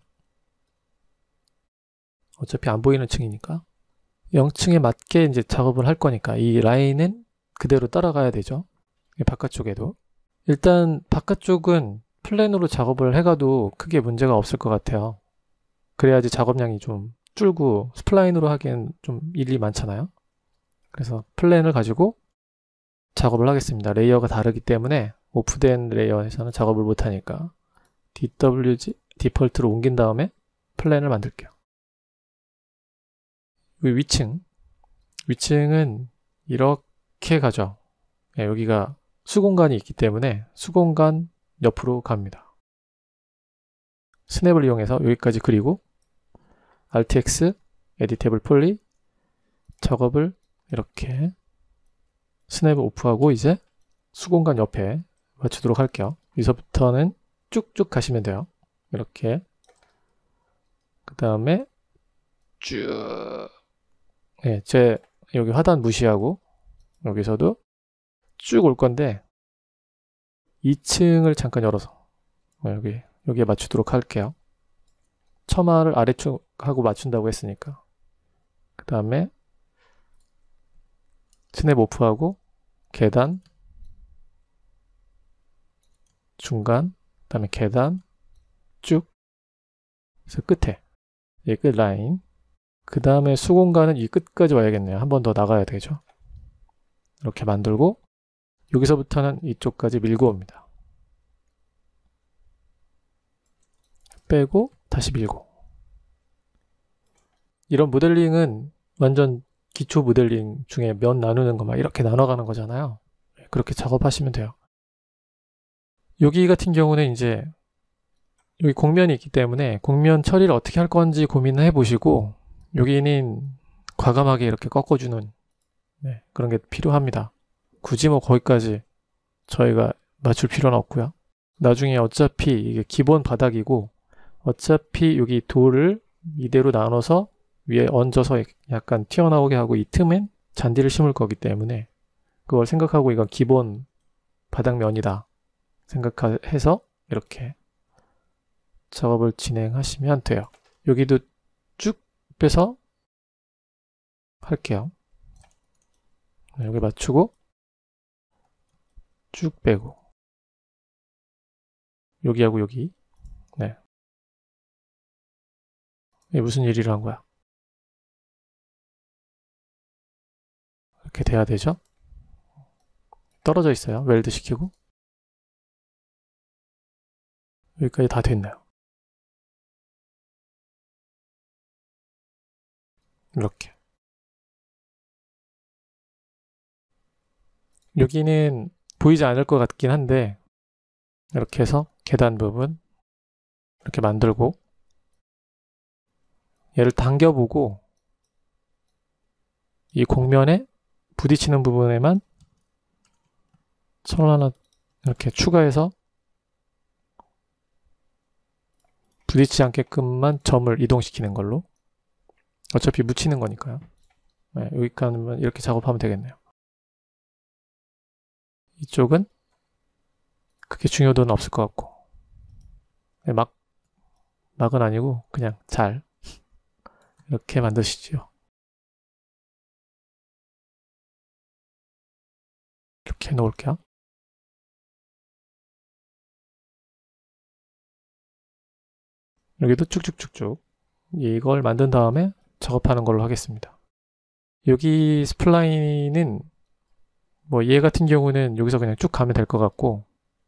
어차피 안 보이는 층이니까. 영층에 맞게 이제 작업을 할 거니까 이 라인은 그대로 따라가야 되죠. 바깥쪽에도. 일단 바깥쪽은 플랜으로 작업을 해가도 크게 문제가 없을 것 같아요. 그래야지 작업량이 좀 줄고 스플라인으로 하기엔 좀 일이 많잖아요. 그래서 플랜을 가지고 작업을 하겠습니다. 레이어가 다르기 때문에 오프된 레이어에서는 작업을 못하니까 디더블유지 디폴트로 옮긴 다음에 플랜을 만들게요. 위층 위층은 이렇게 가죠. 네, 여기가 수공간이 있기 때문에 수공간 옆으로 갑니다. 스냅을 이용해서 여기까지 그리고 알트 엑스, 에디테이블 폴리, 작업을 이렇게 스냅을 오프하고 이제 수공간 옆에 맞추도록 할게요. 여기서부터는 쭉쭉 가시면 돼요. 이렇게. 그 다음에 쭉. 네, 제 여기 하단 무시하고 여기서도 쭉 올 건데 이 층을 잠깐 열어서 여기, 여기에 맞추도록 할게요. 처마를 아래쪽 하고 맞춘다고 했으니까. 그 다음에 스냅 오프하고 계단, 중간, 그 다음에 계단, 쭉. 그래서 끝에 이 끝 라인. 그 다음에 수공간은 이 끝까지 와야겠네요. 한 번 더 나가야 되죠. 이렇게 만들고 여기서부터는 이쪽까지 밀고 옵니다. 빼고 다시 밀고. 이런 모델링은 완전 기초 모델링 중에 면 나누는 거 막 이렇게 나눠가는 거잖아요. 그렇게 작업하시면 돼요. 여기 같은 경우는 이제 여기 곡면이 있기 때문에 곡면 처리를 어떻게 할 건지 고민을 해보시고 여기는 과감하게 이렇게 꺾어주는 네, 그런 게 필요합니다. 굳이 뭐 거기까지 저희가 맞출 필요는 없고요. 나중에 어차피 이게 기본 바닥이고 어차피 여기 돌을 이대로 나눠서 위에 얹어서 약간 튀어나오게 하고 이 틈엔 잔디를 심을 거기 때문에 그걸 생각하고 이건 기본 바닥면이다 생각해서 이렇게 작업을 진행하시면 돼요. 여기도 쭉 빼서 할게요. 여기 맞추고 쭉 빼고 여기하고 여기. 네. 이게 무슨 일이를 한 거야? 이렇게 돼야 되죠? 떨어져 있어요. 웰드 시키고. 여기까지 다 됐나요? 이렇게. 여기는 보이지 않을 것 같긴 한데 이렇게 해서 계단 부분 이렇게 만들고 얘를 당겨보고 이 곡면에 부딪히는 부분에만 선 하나 이렇게 추가해서 부딪히지 않게끔만 점을 이동시키는 걸로. 어차피 묻히는 거니까요. 네, 여기까지만 이렇게 작업하면 되겠네요. 이쪽은 그렇게 중요도는 없을 것 같고. 네, 막, 막은 아니고 그냥 잘 이렇게 만드시죠. 이렇게 해놓을게요. 여기도 쭉쭉쭉쭉 이걸 만든 다음에 작업하는 걸로 하겠습니다. 여기 스플라인은 뭐 얘 같은 경우는 여기서 그냥 쭉 가면 될 것 같고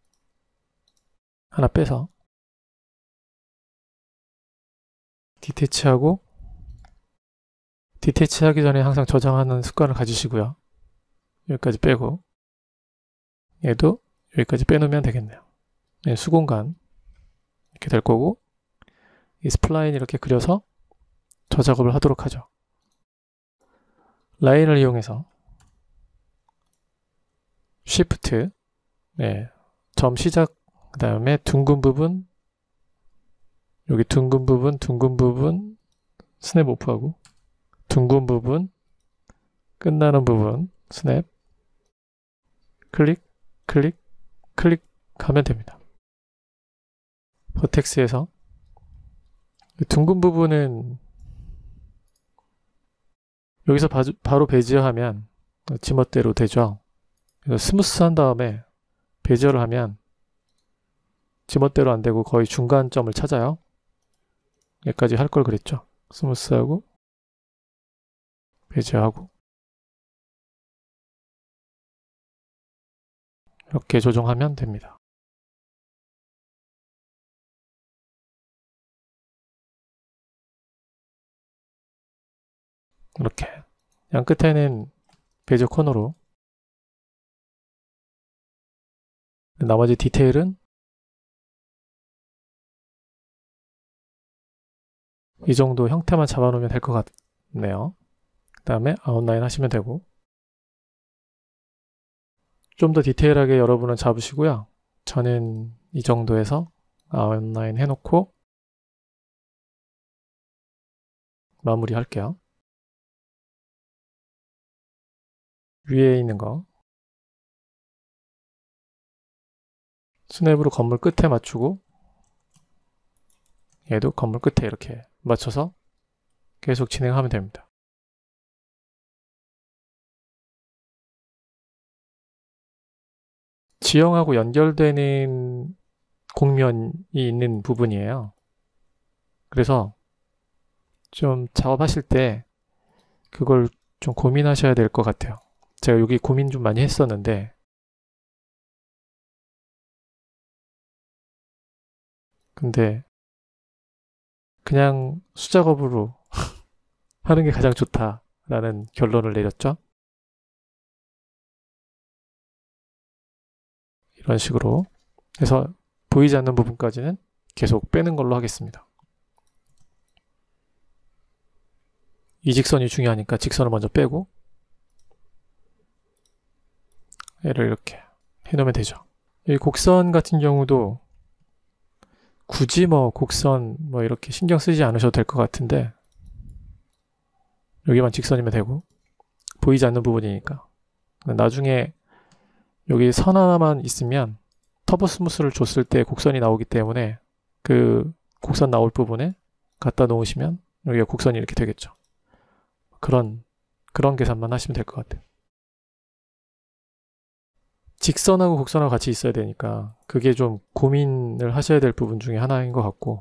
하나 빼서 디태치하고 디태치하기 전에 항상 저장하는 습관을 가지시고요. 여기까지 빼고 얘도 여기까지 빼놓으면 되겠네요. 네, 수공간 이렇게 될 거고 이 스플라인 이렇게 그려서 저 작업을 하도록 하죠. 라인을 이용해서 Shift 네, 점 시작 그 다음에 둥근 부분 여기 둥근 부분 둥근 부분 스냅 오프하고 둥근 부분 끝나는 부분 스냅 클릭 클릭 클릭 하면 됩니다. 버텍스에서 둥근 부분은 여기서 바, 바로 베지어하면 지멋대로 되죠. 그래서 스무스 한 다음에 베지어를 하면 지멋대로 안 되고 거의 중간점을 찾아요. 여기까지 할 걸 그랬죠. 스무스하고 베지어하고 이렇게 조정하면 됩니다. 이렇게 양 끝에는 베지어 코너로 나머지 디테일은 이 정도 형태만 잡아놓으면 될 것 같네요. 그 다음에 아웃라인 하시면 되고 좀 더 디테일하게 여러분은 잡으시고요. 저는 이 정도에서 아웃라인 해놓고 마무리 할게요. 위에 있는 거 스냅으로 건물 끝에 맞추고 얘도 건물 끝에 이렇게 맞춰서 계속 진행하면 됩니다. 지형하고 연결되는 곡면이 있는 부분이에요. 그래서 좀 작업하실 때 그걸 좀 고민하셔야 될 것 같아요. 제가 여기 고민 좀 많이 했었는데 근데 그냥 수작업으로 하는 게 가장 좋다라는 결론을 내렸죠. 이런 식으로 해서 보이지 않는 부분까지는 계속 빼는 걸로 하겠습니다. 이 직선이 중요하니까 직선을 먼저 빼고 얘를 이렇게 해놓으면 되죠. 이 곡선 같은 경우도 굳이 뭐 곡선 뭐 이렇게 신경 쓰지 않으셔도 될 것 같은데 여기만 직선이면 되고 보이지 않는 부분이니까 나중에 여기 선 하나만 있으면 터보 스무스를 줬을 때 곡선이 나오기 때문에 그 곡선 나올 부분에 갖다 놓으시면 여기가 곡선이 이렇게 되겠죠. 그런 그런 계산만 하시면 될 것 같아요. 직선하고 곡선하고 같이 있어야 되니까 그게 좀 고민을 하셔야 될 부분 중에 하나인 것 같고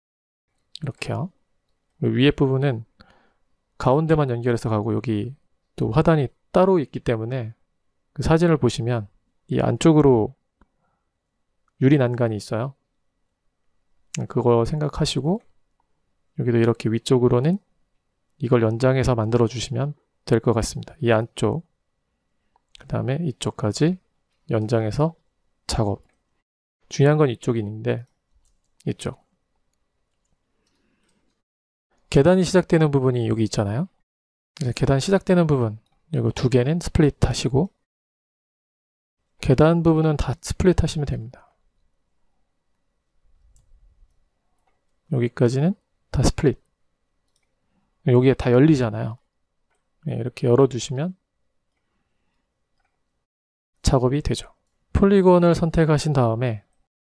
이렇게요. 위에 부분은 가운데만 연결해서 가고 여기 또 화단이 따로 있기 때문에 그 사진을 보시면 이 안쪽으로 유리 난간이 있어요. 그거 생각하시고 여기도 이렇게 위쪽으로는 이걸 연장해서 만들어 주시면 될 것 같습니다. 이 안쪽, 그 다음에 이쪽까지 연장해서 작업. 중요한 건 이쪽이 있는데 이쪽 계단이 시작되는 부분이 여기 있잖아요. 그래서 계단 시작되는 부분 이거 두 개는 스플릿 하시고 계단 부분은 다 스플릿 하시면 됩니다. 여기까지는 다 스플릿. 여기에 다 열리잖아요. 네, 이렇게 열어두시면 작업이 되죠. 폴리곤을 선택하신 다음에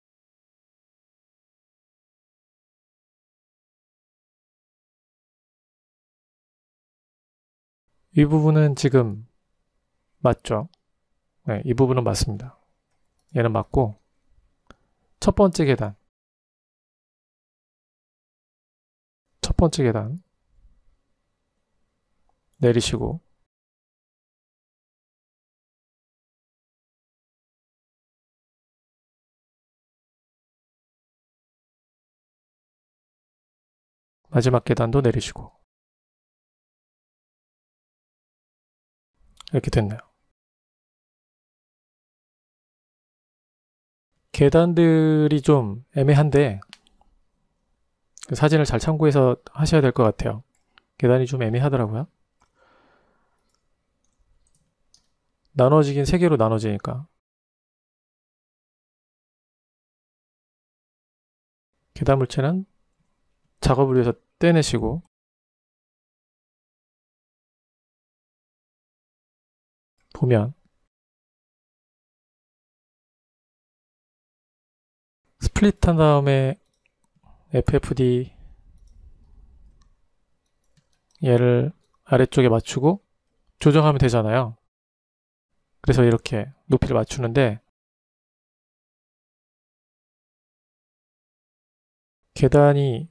이 부분은 지금 맞죠? 네, 이 부분은 맞습니다. 얘는 맞고 첫 번째 계단 첫 번째 계단 내리시고 마지막 계단도 내리시고 이렇게 됐네요. 계단들이 좀 애매한데 그 사진을 잘 참고해서 하셔야 될 것 같아요. 계단이 좀 애매하더라고요. 나눠지긴 세 개로 나눠지니까. 계단 물체는 작업을 위해서 떼내시고 보면 스플릿 한 다음에 에프에프디 얘를 아래쪽에 맞추고 조정하면 되잖아요. 그래서 이렇게 높이를 맞추는데 계단이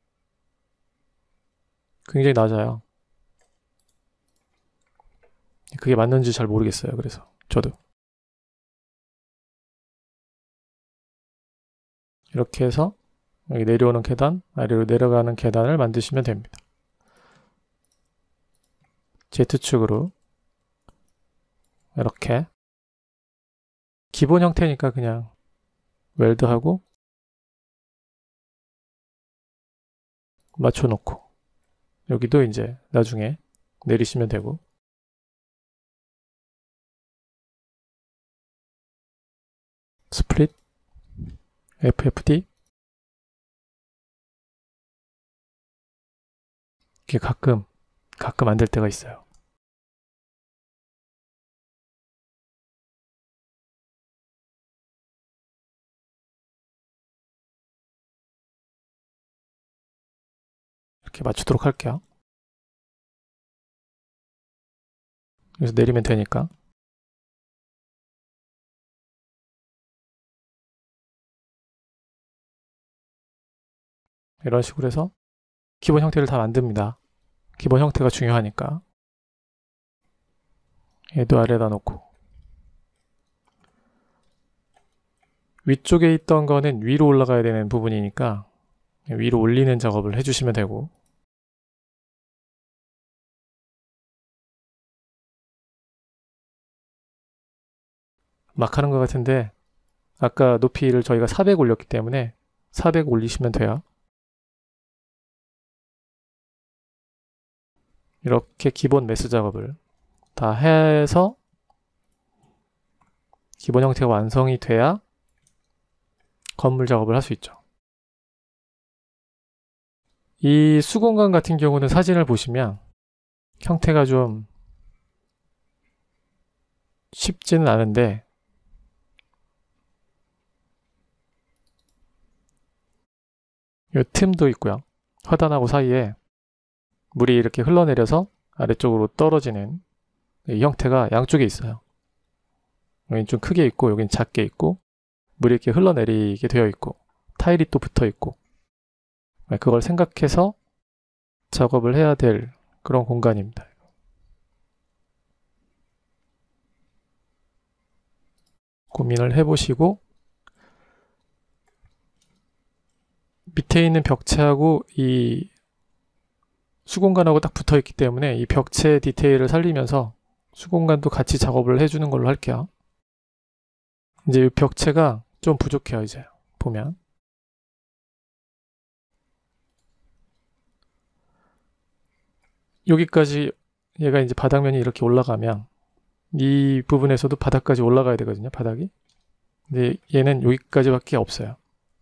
굉장히 낮아요. 그게 맞는지 잘 모르겠어요. 그래서 저도 이렇게 해서 여기 내려오는 계단, 아래로 내려가는 계단을 만드시면 됩니다. Z축으로 이렇게 기본 형태니까 그냥 웰드하고 맞춰놓고 여기도 이제 나중에 내리시면 되고 스플릿 에프에프디 이게 가끔 가끔 안 될 때가 있어요. 이렇게 맞추도록 할게요. 그래서 내리면 되니까 이런 식으로 해서 기본 형태를 다 만듭니다. 기본 형태가 중요하니까 얘도 아래에다 놓고 위쪽에 있던 거는 위로 올라가야 되는 부분이니까 위로 올리는 작업을 해주시면 되고 막 하는 것 같은데 아까 높이를 저희가 사백 올렸기 때문에 사백 올리시면 돼요. 이렇게 기본 메스 작업을 다 해서 기본 형태가 완성이 돼야 건물 작업을 할 수 있죠. 이 수공간 같은 경우는 사진을 보시면 형태가 좀 쉽지는 않은데 이 틈도 있고요. 화단하고 사이에 물이 이렇게 흘러내려서 아래쪽으로 떨어지는 이 형태가 양쪽에 있어요. 여긴 좀 크게 있고 여긴 작게 있고 물이 이렇게 흘러내리게 되어 있고 타일이 또 붙어 있고 그걸 생각해서 작업을 해야 될 그런 공간입니다. 고민을 해보시고 밑에 있는 벽체하고 이 수공간하고 딱 붙어 있기 때문에 이 벽체 디테일을 살리면서 수공간도 같이 작업을 해주는 걸로 할게요. 이제 이 벽체가 좀 부족해요. 이제 보면 여기까지 얘가 이제 바닥면이 이렇게 올라가면 이 부분에서도 바닥까지 올라가야 되거든요. 바닥이. 근데 얘는 여기까지밖에 없어요.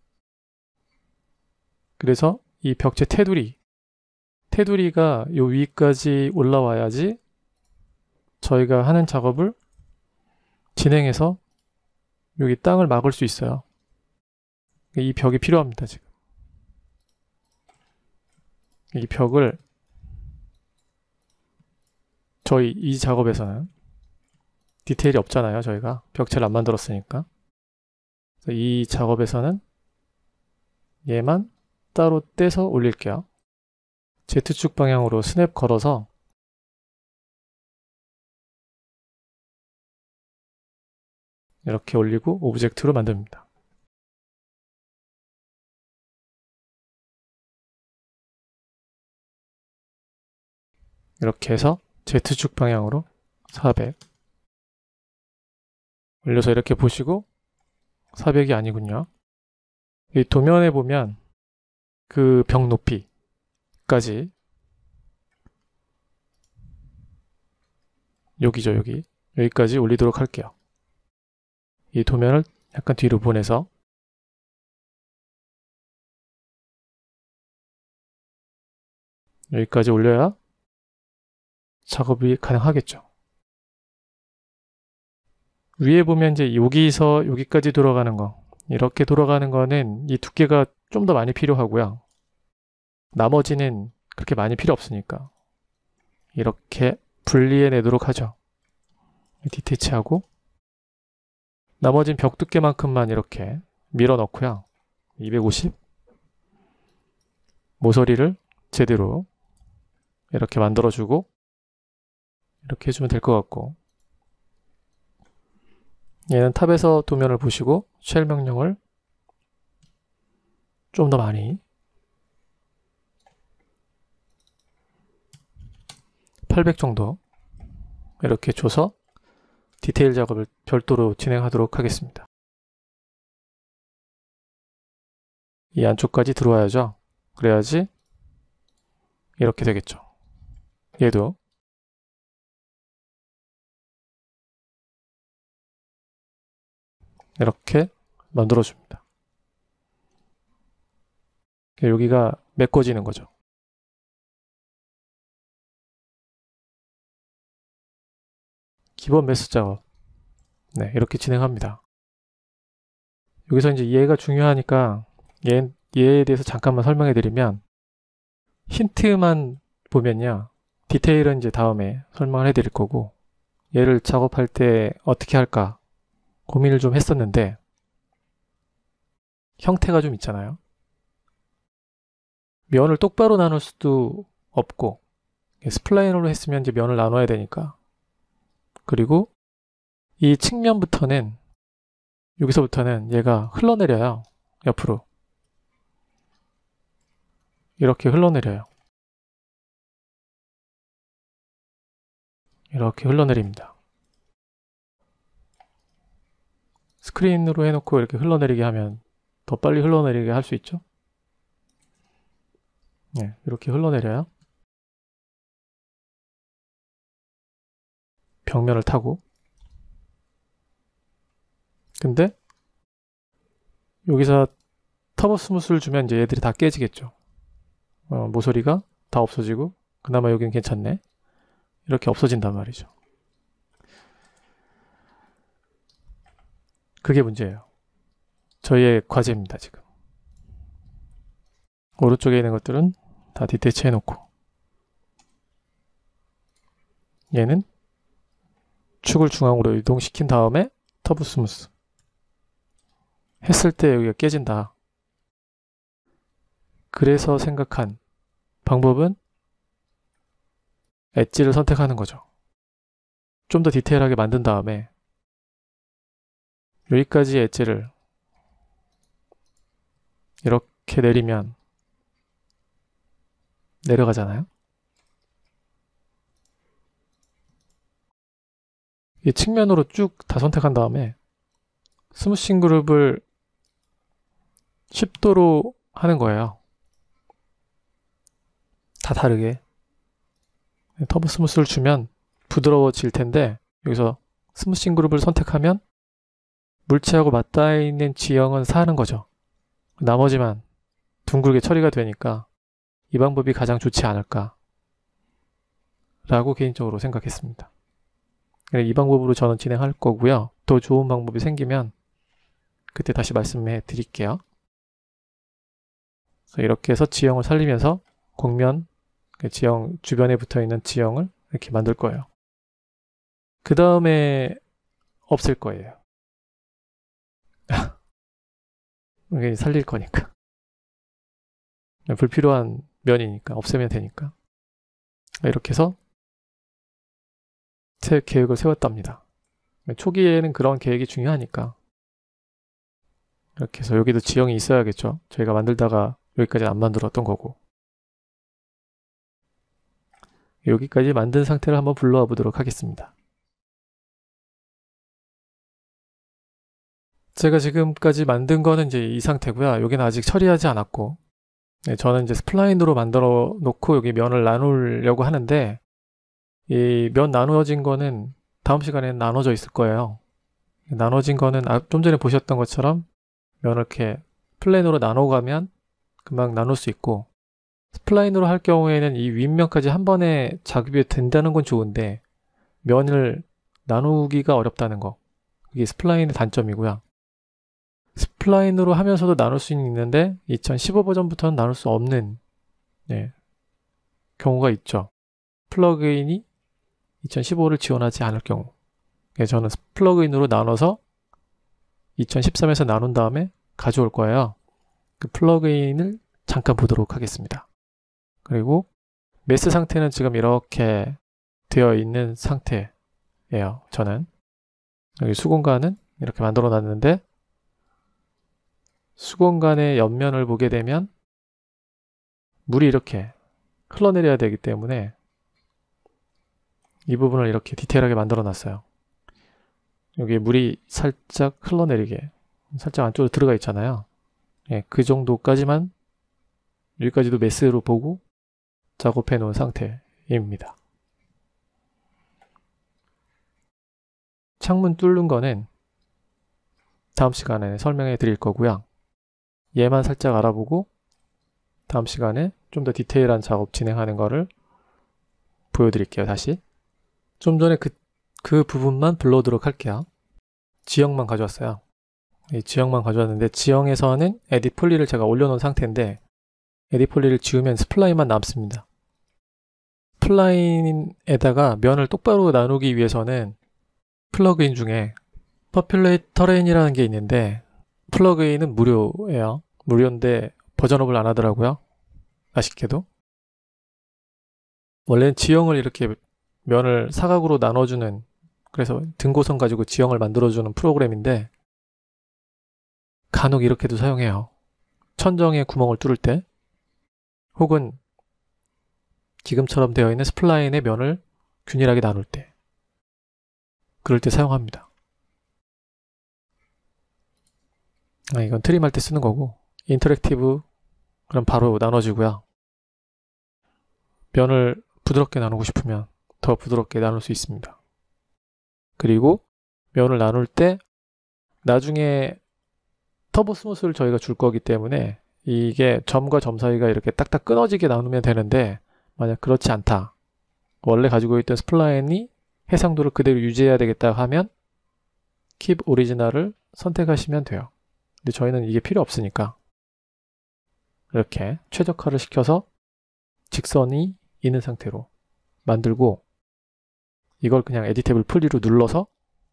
그래서 이 벽체 테두리 테두리가 요 위까지 올라와야지 저희가 하는 작업을 진행해서 여기 땅을 막을 수 있어요. 이 벽이 필요합니다. 지금 이 벽을 저희 이 작업에서는 디테일이 없잖아요. 저희가 벽체를 안 만들었으니까. 이 작업에서는 얘만 따로 떼서 올릴게요. Z축 방향으로 스냅 걸어서 이렇게 올리고 오브젝트로 만듭니다. 이렇게 해서 Z축 방향으로 사백 올려서 이렇게 보시고 사백이 아니군요. 이 도면에 보면 그 벽 높이까지 여기죠. 여기 여기까지 올리도록 할게요. 이 도면을 약간 뒤로 보내서 여기까지 올려야 작업이 가능하겠죠. 위에 보면 이제 여기서 여기까지 돌아가는 거, 이렇게 돌아가는 거는 이 두께가 좀 더 많이 필요하고요. 나머지는 그렇게 많이 필요 없으니까 이렇게 분리해 내도록 하죠. 디테치하고 나머진 벽 두께만큼만 이렇게 밀어 넣고요. 이백오십 모서리를 제대로 이렇게 만들어주고 이렇게 해주면 될 것 같고, 얘는 탑에서 도면을 보시고 쉘 명령을 좀 더 많이 팔백 정도 이렇게 줘서 디테일 작업을 별도로 진행하도록 하겠습니다. 이 안쪽까지 들어와야죠. 그래야지 이렇게 되겠죠. 얘도 이렇게 만들어줍니다. 여기가 메꿔지는 거죠. 기본 매스 작업. 네, 이렇게 진행합니다. 여기서 이제 얘가 중요하니까 얘, 얘에 대해서 잠깐만 설명해 드리면, 힌트만 보면요, 디테일은 이제 다음에 설명을 해 드릴 거고, 얘를 작업할 때 어떻게 할까 고민을 좀 했었는데, 형태가 좀 있잖아요. 면을 똑바로 나눌 수도 없고, 스플라인으로 했으면 이제 면을 나눠야 되니까. 그리고 이 측면부터는, 여기서부터는 얘가 흘러내려요. 옆으로. 이렇게 흘러내려요. 이렇게 흘러내립니다. 스크린으로 해놓고 이렇게 흘러내리게 하면 더 빨리 흘러내리게 할 수 있죠. 네, 이렇게 흘러내려요. 벽면을 타고. 근데 여기서 터보 스무스를 주면 이제 얘들이 다 깨지겠죠. 어, 모서리가 다 없어지고, 그나마 여기는 괜찮네. 이렇게 없어진단 말이죠. 그게 문제예요. 저희의 과제입니다, 지금. 오른쪽에 있는 것들은 다 디테치 해놓고, 얘는 축을 중앙으로 이동시킨 다음에 터보 스무스 했을 때 여기가 깨진다. 그래서 생각한 방법은 엣지를 선택하는 거죠. 좀 더 디테일하게 만든 다음에 여기까지 엣지를 이렇게 내리면 내려가잖아요. 이 측면으로 쭉 다 선택한 다음에 스무싱 그룹을 십 도로 하는 거예요. 다 다르게. 터보 스무스를 주면 부드러워질 텐데 여기서 스무싱 그룹을 선택하면 물체하고 맞닿아 있는 지형은 사는 거죠. 나머지만 둥글게 처리가 되니까 이 방법이 가장 좋지 않을까 라고 개인적으로 생각했습니다. 이 방법으로 저는 진행할 거고요. 더 좋은 방법이 생기면 그때 다시 말씀해 드릴게요. 이렇게 해서 지형을 살리면서 곡면 지형 주변에 붙어있는 지형을 이렇게 만들 거예요. 그 다음에 없앨 거예요. 이게 살릴 거니까. 불필요한 면이니까 없애면 되니까. 이렇게 해서 새 계획을 세웠답니다. 초기에는 그런 계획이 중요하니까. 이렇게 해서 여기도 지형이 있어야겠죠. 저희가 만들다가 여기까지 안 만들었던 거고. 여기까지 만든 상태를 한번 불러와 보도록 하겠습니다. 제가 지금까지 만든 거는 이제 이 상태고요. 여기는 아직 처리하지 않았고, 네, 저는 이제 스플라인으로 만들어 놓고 여기 면을 나누려고 하는데, 이 면 나누어진 거는 다음 시간에는 나눠져 있을 거예요. 나눠진 거는 좀 전에 보셨던 것처럼 면을 이렇게 플랜으로 나눠가면 금방 나눌 수 있고, 스플라인으로 할 경우에는 이 윗면까지 한 번에 작업이 된다는 건 좋은데 면을 나누기가 어렵다는 거, 그게 스플라인의 단점이고요. 스플라인으로 하면서도 나눌 수는 있는데 이천십오 버전부터는 나눌 수 없는 네, 경우가 있죠. 플러그인이 이천십오를 지원하지 않을 경우. 저는 플러그인으로 나눠서 이천십삼에서 나눈 다음에 가져올 거예요. 그 플러그인을 잠깐 보도록 하겠습니다. 그리고 메스 상태는 지금 이렇게 되어 있는 상태예요. 저는 여기 수공간은 이렇게 만들어 놨는데, 수공간의 옆면을 보게 되면 물이 이렇게 흘러내려야 되기 때문에 이 부분을 이렇게 디테일하게 만들어 놨어요. 여기 물이 살짝 흘러내리게, 살짝 안쪽으로 들어가 있잖아요. 예, 그 정도까지만, 여기까지도 메스로 보고 작업해 놓은 상태입니다. 창문 뚫는 거는 다음 시간에 설명해 드릴 거고요. 얘만 살짝 알아보고 다음 시간에 좀 더 디테일한 작업 진행하는 거를 보여드릴게요. 다시 좀 전에 그, 그 부분만 불러오도록 할게요. 지형만 가져왔어요. 이 지형만 가져왔는데, 지형에서는 에딧 폴리를 제가 올려놓은 상태인데 에딧 폴리를 지우면 스플라인만 남습니다. 스플라인에다가 면을 똑바로 나누기 위해서는 플러그인 중에 퍼퓰레이트 터레인이라는 게 있는데, 플러그인은 무료예요. 무료인데 버전업을 안 하더라고요. 아쉽게도. 원래는 지형을 이렇게 면을 사각으로 나눠주는, 그래서 등고선 가지고 지형을 만들어주는 프로그램인데 간혹 이렇게도 사용해요. 천정에 구멍을 뚫을 때, 혹은 지금처럼 되어 있는 스플라인의 면을 균일하게 나눌 때, 그럴 때 사용합니다. 아, 이건 트림할 때 쓰는 거고, 인터랙티브 그럼 바로 나눠지고요. 면을 부드럽게 나누고 싶으면 더 부드럽게 나눌 수 있습니다. 그리고 면을 나눌 때 나중에 터보 스무스를 저희가 줄 거기 때문에 이게 점과 점 사이가 이렇게 딱딱 끊어지게 나누면 되는데, 만약 그렇지 않다, 원래 가지고 있던 스플라인이 해상도를 그대로 유지해야 되겠다 하면 Keep Original을 선택하시면 돼요. 근데 저희는 이게 필요 없으니까 이렇게 최적화를 시켜서 직선이 있는 상태로 만들고, 이걸 그냥 에디테이블 풀이로 눌러서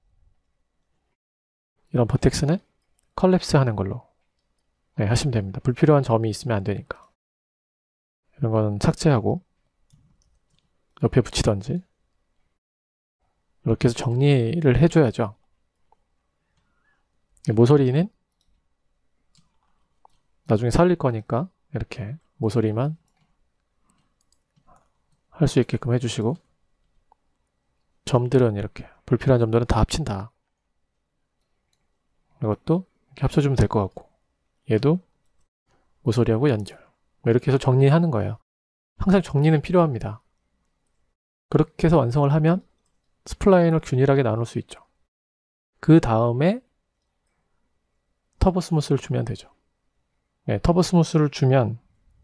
이런 버텍스는 컬랩스 하는 걸로 네, 하시면 됩니다. 불필요한 점이 있으면 안 되니까. 이런 거는 삭제하고 옆에 붙이던지 이렇게 해서 정리를 해줘야죠. 모서리는 나중에 살릴 거니까 이렇게 모서리만 할 수 있게끔 해주시고, 점들은 이렇게 불필요한 점들은 다 합친다. 이것도 이렇게 합쳐주면 될 것 같고, 얘도 모서리하고 연결. 이렇게 해서 정리하는 거예요. 항상 정리는 필요합니다. 그렇게 해서 완성을 하면 스플라인을 균일하게 나눌 수 있죠. 그 다음에 터보 스무스를 주면 되죠. 네, 터보 스무스를 주면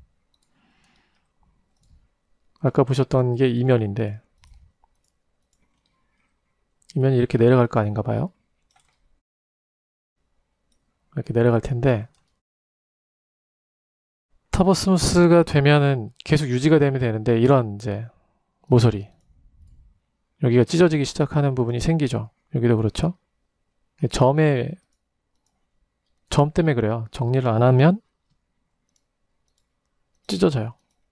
아까 보셨던 게 이면인데, 이면이 이렇게 내려갈 거 아닌가 봐요. 이렇게 내려갈 텐데, 터보 스무스가 되면은 계속 유지가 되면 되는데, 이런 이제 모서리, 여기가 찢어지기 시작하는 부분이 생기죠. 여기도 그렇죠. 점에 점 때문에 그래요. 정리를 안 하면 찢어져요.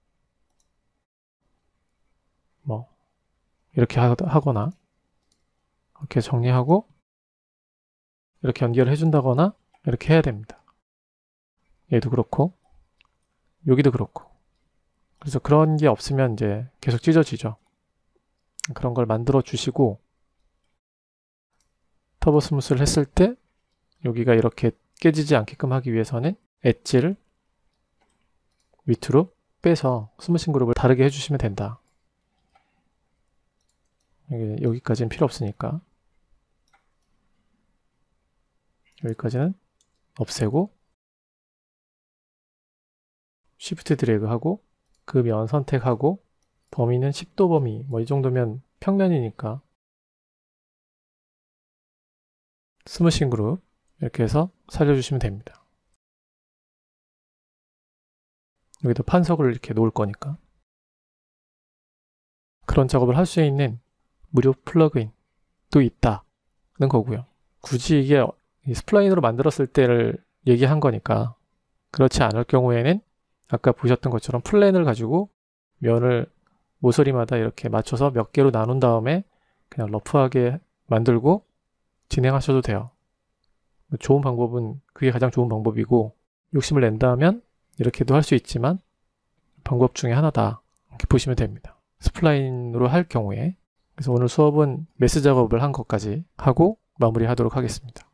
뭐 이렇게 하거나 이렇게 정리하고 이렇게 연결을 해준다거나 이렇게 해야 됩니다. 얘도 그렇고 여기도 그렇고. 그래서 그런 게 없으면 이제 계속 찢어지죠. 그런 걸 만들어 주시고, 터보 스무스를 했을 때 여기가 이렇게 깨지지 않게끔 하기 위해서는 엣지를 밑으로 빼서 스무싱 그룹을 다르게 해주시면 된다. 여기, 여기까지는 필요 없으니까 여기까지는 없애고 쉬프트 드래그 하고 그 면 선택하고 범위는 십 도 범위, 뭐 이 정도면 평면이니까 스무싱 그룹 이렇게 해서 살려주시면 됩니다. 여기도 판석을 이렇게 놓을 거니까. 그런 작업을 할 수 있는 무료 플러그인도 있다는 거고요. 굳이 이게 스플라인으로 만들었을 때를 얘기한 거니까, 그렇지 않을 경우에는 아까 보셨던 것처럼 플랜을 가지고 면을 모서리마다 이렇게 맞춰서 몇 개로 나눈 다음에 그냥 러프하게 만들고 진행하셔도 돼요. 좋은 방법은 그게 가장 좋은 방법이고, 욕심을 낸다면 이렇게도 할 수 있지만 방법 중에 하나다 이렇게 보시면 됩니다. 스플라인으로 할 경우에. 그래서 오늘 수업은 메스 작업을 한 것까지 하고 마무리하도록 하겠습니다.